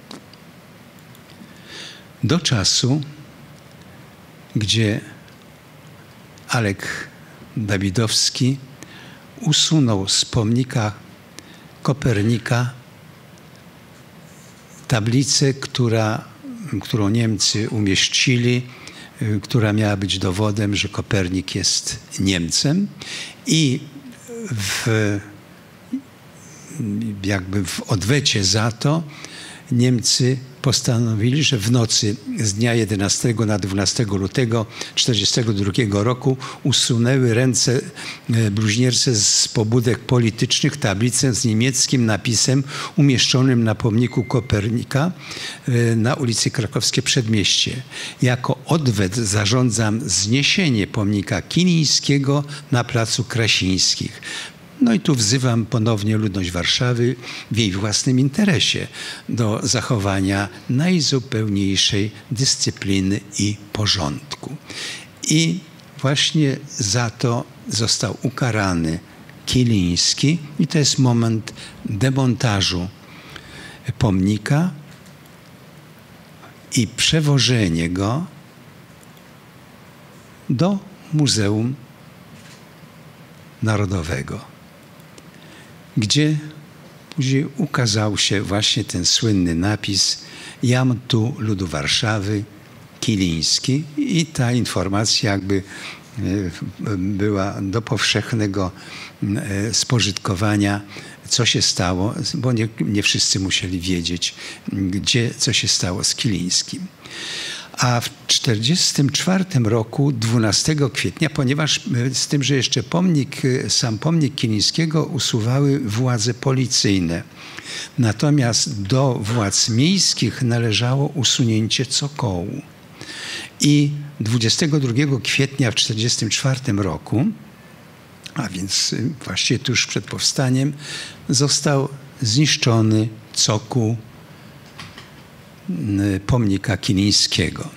Do czasu, gdzie Alek Dawidowski usunął z pomnika Kopernika tablicę, którą Niemcy umieścili, która miała być dowodem, że Kopernik jest Niemcem, i jakby w odwecie za to Niemcy postanowili, że w nocy z dnia 11 na 12 lutego 1942 roku usunęły ręce bluźnierce z pobudek politycznych tablicę z niemieckim napisem umieszczonym na pomniku Kopernika na ulicy Krakowskie Przedmieście. Jako odwet zarządzam zniesienie pomnika Kilińskiego na Placu Krasińskich. No i tu wzywam ponownie ludność Warszawy w jej własnym interesie do zachowania najzupełniejszej dyscypliny i porządku. I właśnie za to został ukarany Kiliński i to jest moment demontażu pomnika i przewożenie go do Muzeum Narodowego, gdzie później ukazał się właśnie ten słynny napis Jam tu ludu Warszawy, Kiliński, i ta informacja jakby była do powszechnego spożytkowania, co się stało, bo nie wszyscy musieli wiedzieć, co się stało z Kilińskim. A w 1944 roku, 12 kwietnia, ponieważ z tym, że jeszcze sam pomnik Kilińskiego usuwały władze policyjne, natomiast do władz miejskich należało usunięcie cokołu. I 22 kwietnia w 1944 roku, a więc właściwie tuż przed powstaniem, został zniszczony cokół pomnika Kilińskiego.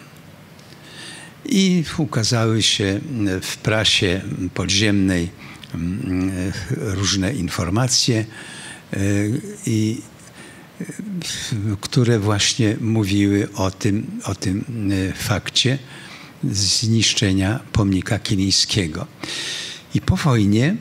I ukazały się w prasie podziemnej różne informacje, które właśnie mówiły o tym fakcie zniszczenia pomnika Kilińskiego. I po wojnie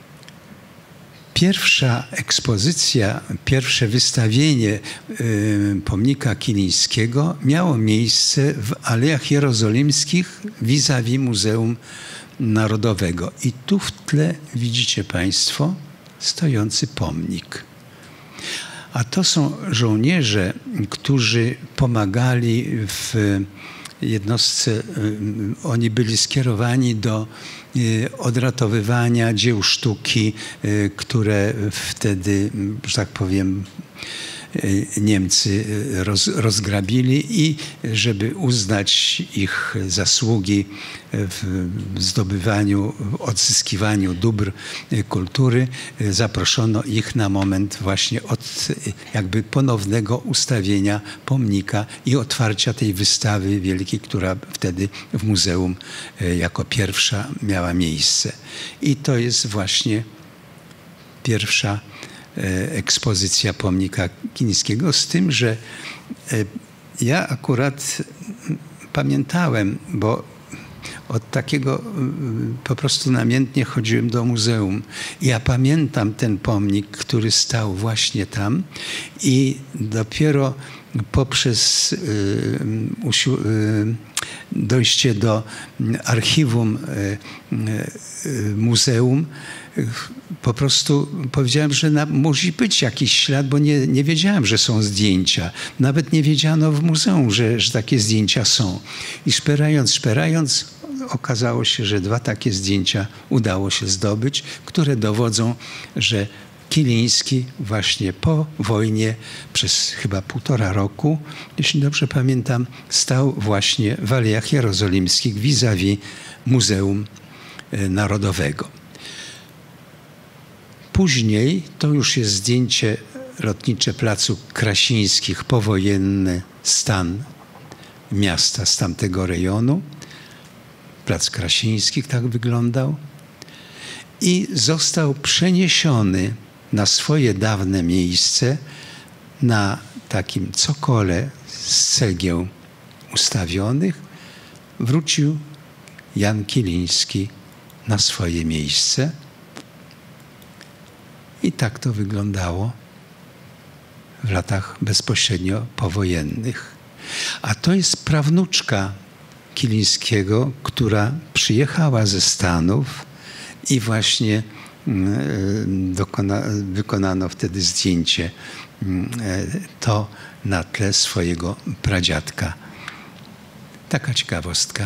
pierwsza ekspozycja, pierwsze wystawienie pomnika Kilińskiego miało miejsce w Alejach Jerozolimskich vis-a-vis Muzeum Narodowego. I tu w tle widzicie Państwo stojący pomnik. A to są żołnierze, którzy pomagali w jednostce, oni byli skierowani do odratowywania dzieł sztuki, które wtedy, że tak powiem, Niemcy rozgrabili, i żeby uznać ich zasługi w zdobywaniu, odzyskiwaniu dóbr kultury, zaproszono ich na moment właśnie od jakby ponownego ustawienia pomnika i otwarcia tej wystawy wielkiej, która wtedy w muzeum jako pierwsza miała miejsce. I to jest właśnie pierwsza ekspozycja pomnika Kilińskiego, z tym, że ja akurat pamiętałem, bo od takiego po prostu namiętnie chodziłem do muzeum. Ja pamiętam ten pomnik, który stał właśnie tam, i dopiero poprzez dojście do archiwum muzeum po prostu powiedziałem, że musi być jakiś ślad, bo nie wiedziałem, że są zdjęcia. Nawet nie wiedziano w muzeum, że takie zdjęcia są. I szperając, okazało się, że 2 takie zdjęcia udało się zdobyć, które dowodzą, że Kiliński właśnie po wojnie przez chyba 1,5 roku, jeśli dobrze pamiętam, stał właśnie w Alejach Jerozolimskich vis-a-vis Muzeum Narodowego. Później to już jest zdjęcie lotnicze Placu Krasińskich, powojenny stan miasta z tamtego rejonu. Plac Krasińskich tak wyglądał. I został przeniesiony na swoje dawne miejsce na takim cokole z cegieł ustawionych. Wrócił Jan Kiliński na swoje miejsce. I tak to wyglądało w latach bezpośrednio powojennych. A to jest prawnuczka Kilińskiego, która przyjechała ze Stanów i właśnie wykonano wtedy zdjęcie to na tle swojego pradziadka. Taka ciekawostka.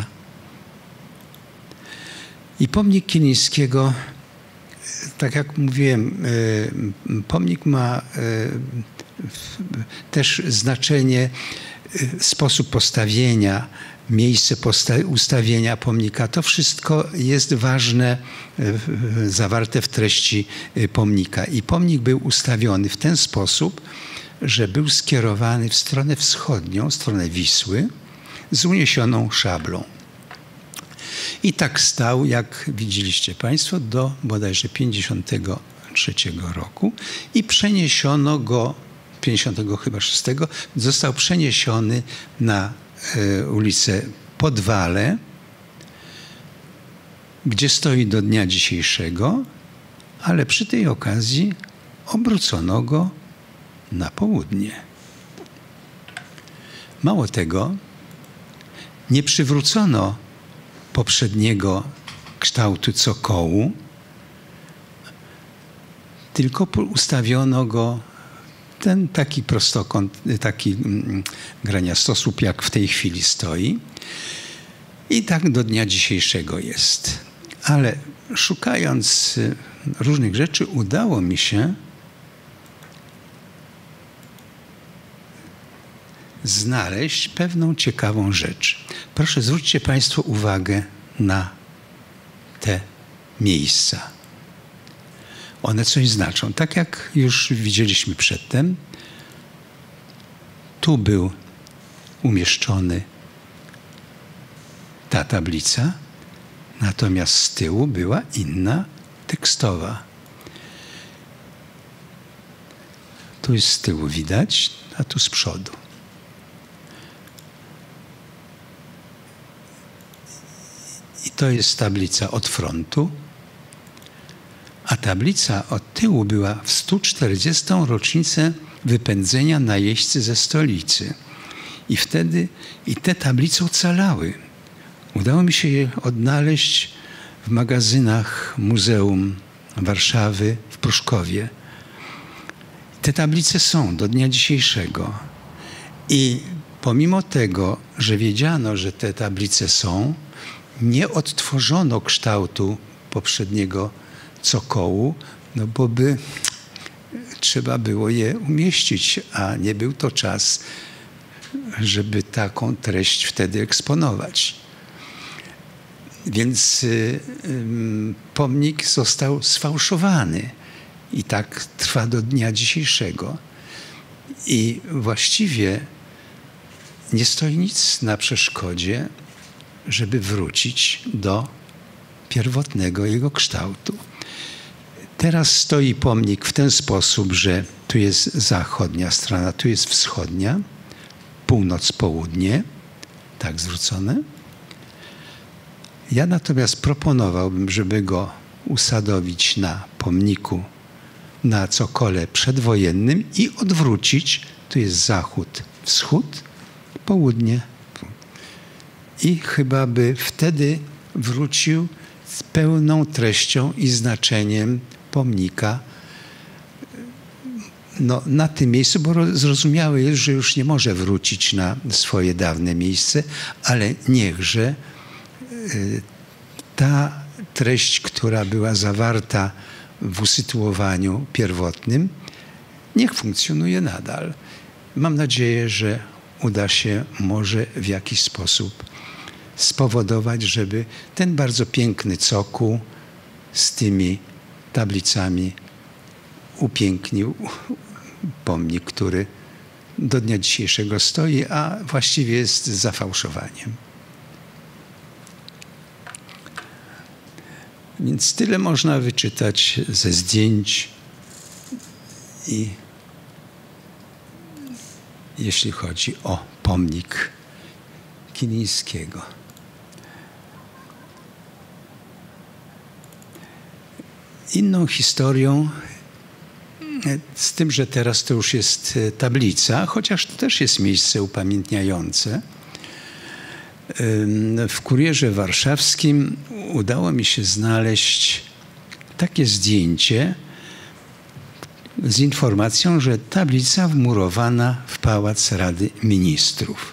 I pomnik Kilińskiego, tak jak mówiłem, pomnik ma też znaczenie, sposób postawienia miejsce ustawienia pomnika. To wszystko jest ważne, zawarte w treści pomnika. I pomnik był ustawiony w ten sposób, że był skierowany w stronę wschodnią, w stronę Wisły, z uniesioną szablą. I tak stał, jak widzieliście Państwo, do bodajże 53 roku i przeniesiono go, 56 został przeniesiony na ulicę Podwale, gdzie stoi do dnia dzisiejszego, ale przy tej okazji obrócono go na południe. Mało tego, nie przywrócono poprzedniego kształtu cokołu, tylko ustawiono go ten taki prostokąt, taki graniastosłup, jak w tej chwili stoi. I tak do dnia dzisiejszego jest. Ale szukając różnych rzeczy, udało mi się znaleźć pewną ciekawą rzecz. Proszę, zwróćcie Państwo uwagę na te miejsca. One coś znaczą. Tak jak już widzieliśmy przedtem, tu był umieszczony ta tablica, natomiast z tyłu była inna tekstowa. Tu jest z tyłu widać, a tu z przodu. I to jest tablica od frontu, a tablica od tyłu była w 140. rocznicę wypędzenia najeźdźcy ze stolicy. I wtedy te tablice ocalały. Udało mi się je odnaleźć w magazynach Muzeum Warszawy w Pruszkowie. Te tablice są do dnia dzisiejszego. I pomimo tego, że wiedziano, że te tablice są, nie odtworzono kształtu poprzedniego cokołu, no bo by trzeba było je umieścić, a nie był to czas, żeby taką treść wtedy eksponować. Więc pomnik został sfałszowany i tak trwa do dnia dzisiejszego. I właściwie nie stoi nic na przeszkodzie, żeby wrócić do pierwotnego jego kształtu. Teraz stoi pomnik w ten sposób, że tu jest zachodnia strona, tu jest wschodnia, północ, południe, tak zwrócone. Ja natomiast proponowałbym, żeby go usadowić na pomniku, na cokole przedwojennym i odwrócić. Tu jest zachód, wschód, południe. I chyba by wtedy wrócił z pełną treścią i znaczeniem pomnika na tym miejscu, bo zrozumiałe jest, że już nie może wrócić na swoje dawne miejsce, ale niechże ta treść, która była zawarta w usytuowaniu pierwotnym, niech funkcjonuje nadal. Mam nadzieję, że uda się może w jakiś sposób spowodować, żeby ten bardzo piękny cokół z tymi tablicami upięknił pomnik, który do dnia dzisiejszego stoi, a właściwie jest zafałszowaniem. Więc tyle można wyczytać ze zdjęć i jeśli chodzi o pomnik Kilińskiego. Inną historią, z tym, że teraz to już jest tablica, chociaż to też jest miejsce upamiętniające. W Kurierze Warszawskim udało mi się znaleźć takie zdjęcie z informacją, że tablica wmurowana w Pałac Rady Ministrów.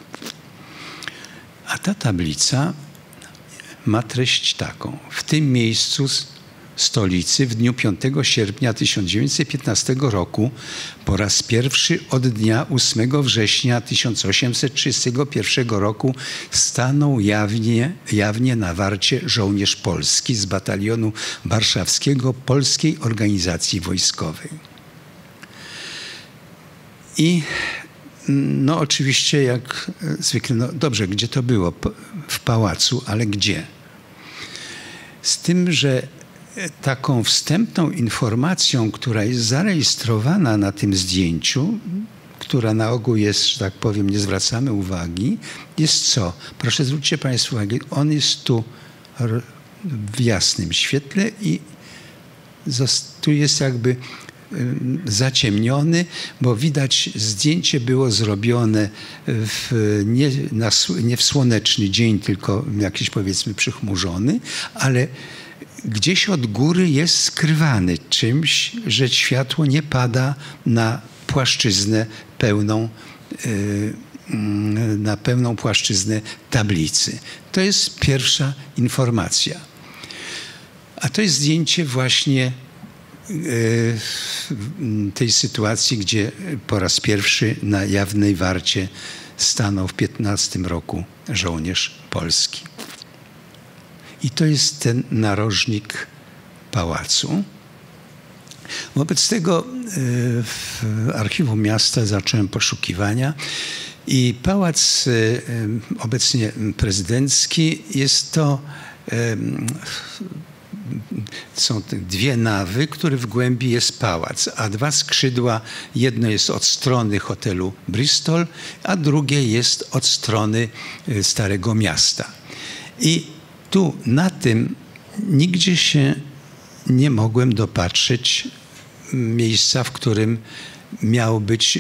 A ta tablica ma treść taką. W tym miejscu stolicy w dniu 5 sierpnia 1915 roku po raz pierwszy od dnia 8 września 1831 roku stanął jawnie na warcie żołnierz polski z batalionu warszawskiego Polskiej Organizacji Wojskowej. I no oczywiście jak zwykle, no dobrze, gdzie to było? W pałacu, ale gdzie? Z tym, że taką wstępną informacją, która jest zarejestrowana na tym zdjęciu, która na ogół jest, że tak powiem, nie zwracamy uwagi, jest co? Proszę zwróćcie Państwo uwagę, on jest tu w jasnym świetle i tu jest jakby zaciemniony, bo widać zdjęcie było zrobione nie w słoneczny dzień, tylko jakiś powiedzmy przychmurzony, ale gdzieś od góry jest skrywany czymś, że światło nie pada na płaszczyznę pełną, płaszczyznę tablicy. To jest pierwsza informacja. A to jest zdjęcie właśnie tej sytuacji, gdzie po raz pierwszy na jawnej warcie stanął w 15 roku żołnierz polski. I to jest ten narożnik pałacu. Wobec tego w archiwum miasta zacząłem poszukiwania i pałac obecnie prezydencki jest to są te dwie nawy, które w głębi jest pałac, a dwa skrzydła, jedno jest od strony hotelu Bristol, a drugie jest od strony Starego Miasta. I tu na tym nigdzie się nie mogłem dopatrzeć miejsca, w którym miała być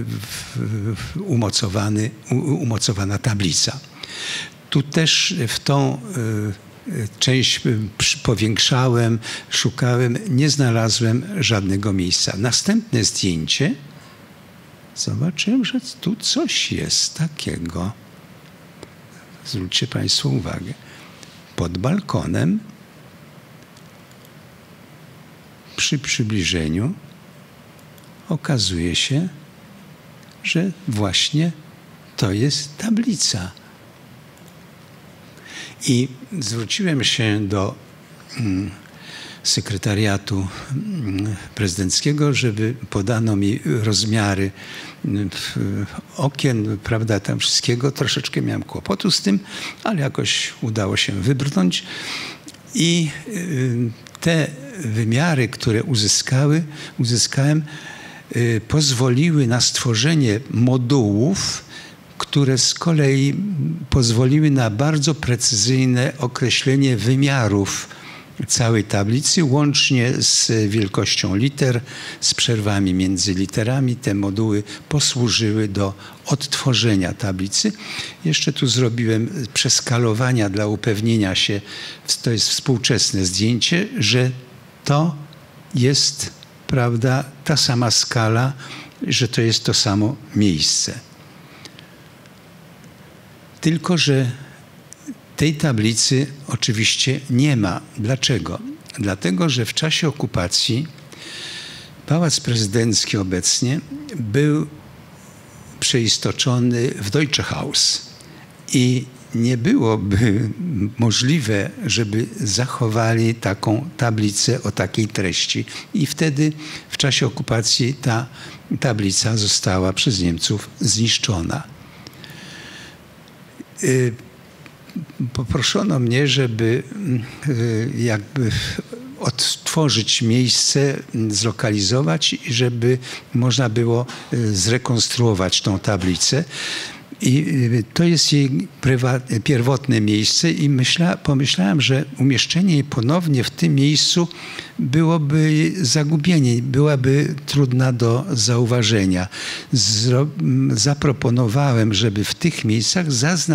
umocowana tablica. Tu też w tą część powiększałem, szukałem, nie znalazłem żadnego miejsca. Następne zdjęcie, zobaczyłem, że tu coś jest takiego. Zwróćcie Państwo uwagę. Pod balkonem, przy przybliżeniu, okazuje się, że właśnie to jest tablica. I zwróciłem się do sekretariatu prezydenckiego, żeby podano mi rozmiary okien, prawda, tam wszystkiego. Troszeczkę miałem kłopotu z tym, ale jakoś udało się wybrnąć. I te wymiary, które uzyskałem, pozwoliły na stworzenie modułów, które z kolei pozwoliły na bardzo precyzyjne określenie wymiarów całej tablicy, łącznie z wielkością liter, z przerwami między literami. Te moduły posłużyły do odtworzenia tablicy. Jeszcze tu zrobiłem przeskalowania dla upewnienia się, to jest współczesne zdjęcie, że to jest, prawda, ta sama skala, że to jest to samo miejsce. Tylko że tej tablicy oczywiście nie ma. Dlaczego? Dlatego, że w czasie okupacji Pałac Prezydencki obecnie był przeistoczony w Deutsche Haus i nie byłoby możliwe, żeby zachowali taką tablicę o takiej treści. I wtedy w czasie okupacji ta tablica została przez Niemców zniszczona. Poproszono mnie, żeby jakby odtworzyć miejsce, zlokalizować i żeby można było zrekonstruować tą tablicę. I to jest jej pierwotne miejsce i pomyślałem, że umieszczenie jej ponownie w tym miejscu byłoby zagubienie, byłaby trudna do zauważenia. Zaproponowałem, żeby w tych miejscach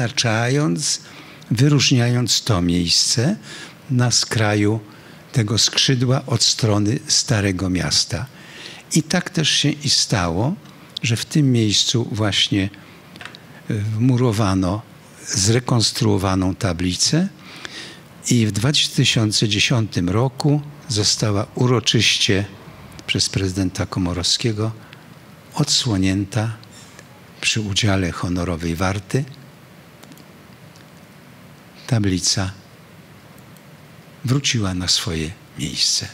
wyróżniając to miejsce na skraju tego skrzydła od strony Starego Miasta. I tak też się i stało, że w tym miejscu właśnie wmurowano zrekonstruowaną tablicę i w 2010 roku została uroczyście przez prezydenta Komorowskiego odsłonięta przy udziale honorowej warty. Tablica wróciła na swoje miejsce.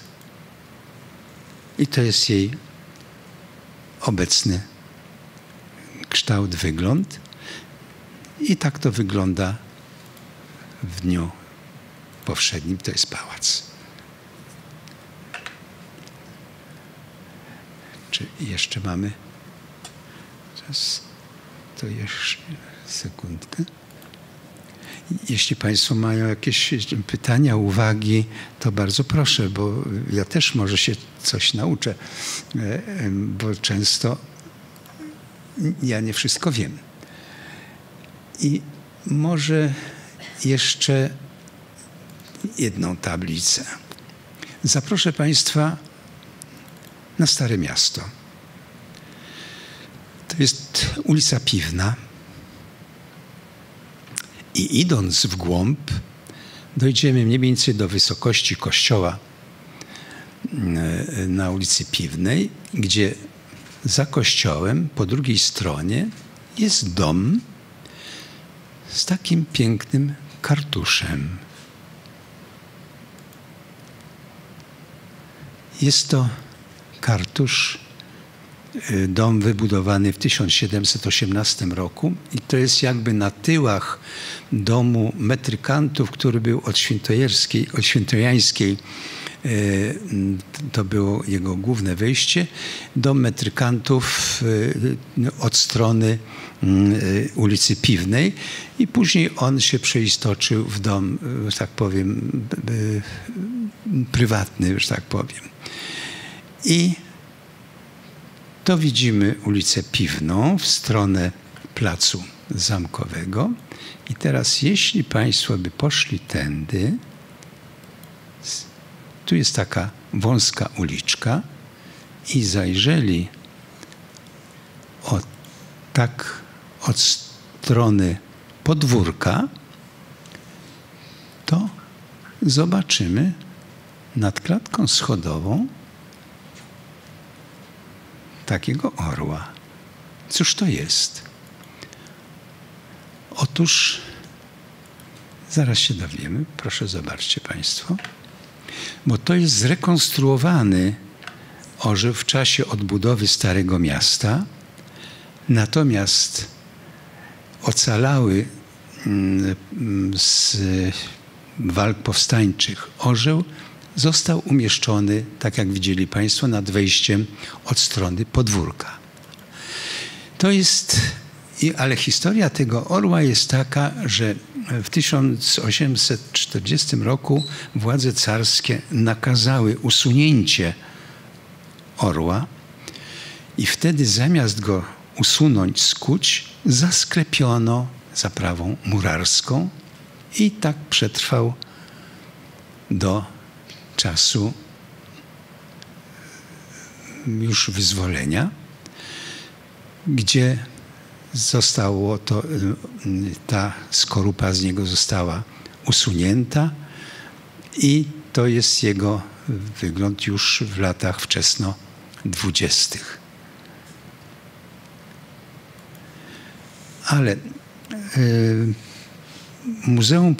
I to jest jej obecny kształt, wygląd. I tak to wygląda w dniu powszednim. To jest pałac. Czy jeszcze mamy? Teraz to jeszcze sekundkę. Jeśli Państwo mają jakieś pytania, uwagi, to bardzo proszę, bo ja też może się coś nauczę, bo często ja nie wszystko wiem. I może jeszcze jedną tablicę. Zaproszę Państwa na Stare Miasto. To jest ulica Piwna. I idąc w głąb, dojdziemy mniej więcej do wysokości kościoła na ulicy Piwnej, gdzie za kościołem po drugiej stronie jest dom z takim pięknym kartuszem. Jest to kartusz, dom wybudowany w 1718 roku i to jest jakby na tyłach domu metrykantów, który był od Świętojańskiej. To było jego główne wyjście. Dom metrykantów od strony ulicy Piwnej i później on się przeistoczył w dom, że tak powiem, prywatny, że tak powiem. I to widzimy ulicę Piwną w stronę Placu Zamkowego. I teraz jeśli Państwo by poszli tędy, tu jest taka wąska uliczka i zajrzeli od strony podwórka, to zobaczymy nad klatką schodową takiego orła. Cóż to jest? Otóż zaraz się dowiemy. Proszę, zobaczcie Państwo. Bo to jest zrekonstruowany orzeł w czasie odbudowy Starego Miasta. Natomiast ocalały z walk powstańczych orzeł został umieszczony, tak jak widzieli Państwo, nad wejściem od strony podwórka. To jest, ale historia tego orła jest taka, że w 1840 roku władze carskie nakazały usunięcie orła i wtedy zamiast go usunąć, skuć, zasklepiono zaprawą murarską i tak przetrwał do czasu już wyzwolenia, gdzie zostało to, ta skorupa z niego została usunięta i to jest jego wygląd już w latach wczesno 20. Ale Muzeum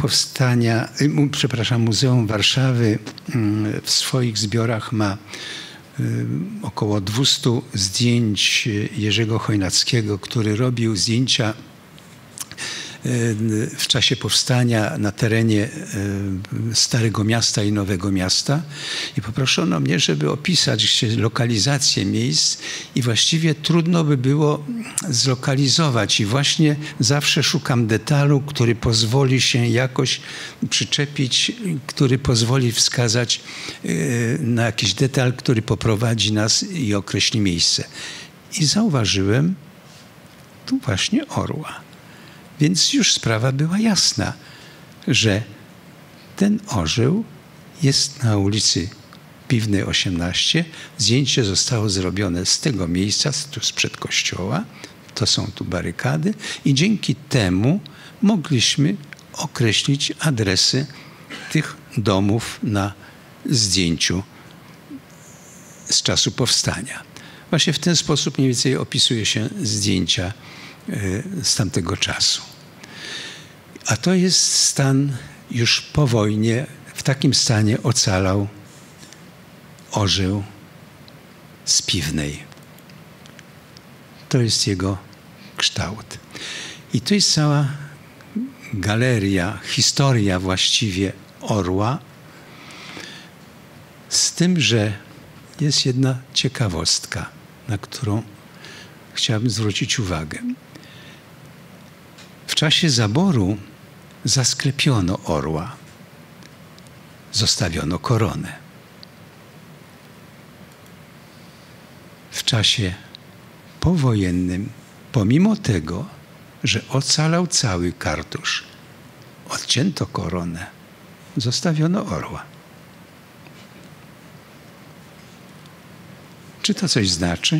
Warszawy w swoich zbiorach ma około 200 zdjęć Jerzego Chojnackiego, który robił zdjęcia w czasie powstania na terenie Starego Miasta i Nowego Miasta i poproszono mnie, żeby opisać lokalizację miejsc i właściwie trudno by było zlokalizować i właśnie zawsze szukam detalu, który pozwoli się jakoś przyczepić, który pozwoli wskazać na jakiś detal, który poprowadzi nas i określi miejsce. I zauważyłem tu właśnie orła. Więc już sprawa była jasna, że ten orzeł jest na ulicy Piwnej 18. Zdjęcie zostało zrobione z tego miejsca, tu sprzed kościoła. To są tu barykady i dzięki temu mogliśmy określić adresy tych domów na zdjęciu z czasu powstania. Właśnie w ten sposób mniej więcej opisuje się zdjęcia z tamtego czasu. A to jest stan już po wojnie. W takim stanie ocalał orzeł z Piwnej. To jest jego kształt. I to jest cała galeria, historia właściwie orła, z tym, że jest jedna ciekawostka, na którą chciałbym zwrócić uwagę. W czasie zaboru zasklepiono orła, zostawiono koronę. W czasie powojennym, pomimo tego, że ocalał cały kartusz, odcięto koronę, zostawiono orła. Czy to coś znaczy?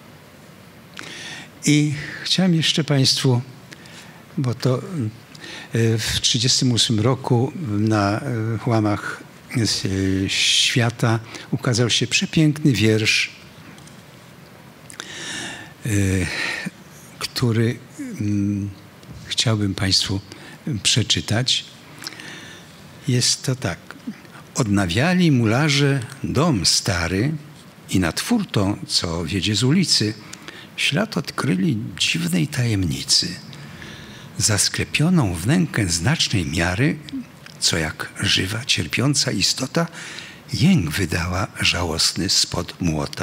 I chciałem jeszcze Państwu, bo to w 1938 roku na łamach Świata ukazał się przepiękny wiersz, który chciałbym Państwu przeczytać. Jest to tak. Odnawiali mularze dom stary i nad furtą, co wiedzie z ulicy, ślad odkryli dziwnej tajemnicy. Zasklepioną wnękę znacznej miary, co jak żywa, cierpiąca istota, jęk wydała żałosny spod młota.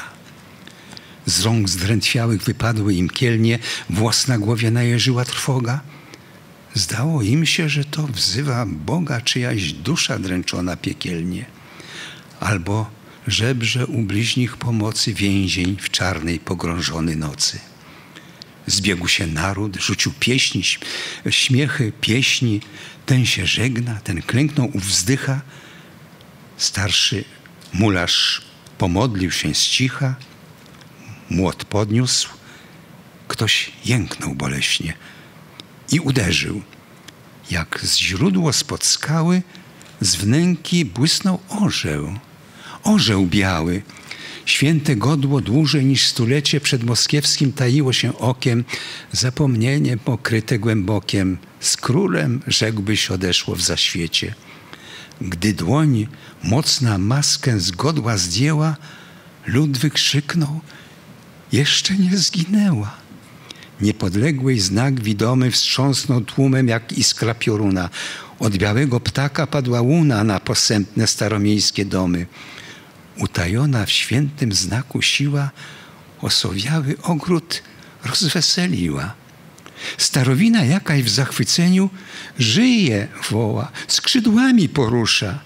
Z rąk zdrętwiałych wypadły im kielnie, włos na głowie najeżyła trwoga. Zdało im się, że to wzywa Boga czyjaś dusza dręczona piekielnie. Albo żebrze u bliźnich pomocy więzień w czarnej pogrążony nocy. Zbiegł się naród, rzucił pieśni, śmiechy, pieśni. Ten się żegna, ten klęknął, ów wzdycha. Starszy mularz pomodlił się z cicha. Młot podniósł. Ktoś jęknął boleśnie i uderzył. Jak z źródła spod skały z wnęki błysnął orzeł. Orzeł biały. Święte godło dłużej niż stulecie przed moskiewskim taiło się okiem. Zapomnienie pokryte głębokiem. Z królem, rzekłbyś, odeszło w zaświecie. Gdy dłoń mocna maskę z godła zdjęła, lud wykrzyknął: jeszcze nie zginęła. Niepodległej znak widomy wstrząsnął tłumem jak iskra pioruna. Od białego ptaka padła łuna na posępne staromiejskie domy. Utajona w świętym znaku siła osowiały ogród rozweseliła. Starowina jakaś w zachwyceniu żyje, woła, skrzydłami porusza.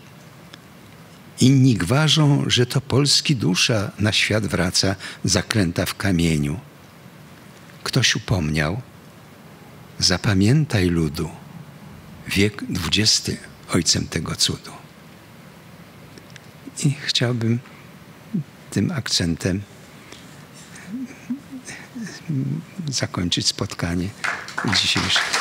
Inni gwarzą, że to Polski dusza na świat wraca, zaklęta w kamieniu. Ktoś upomniał: zapamiętaj ludu, wiek XX ojcem tego cudu. I chciałbym tym akcentem zakończyć spotkanie dzisiejsze.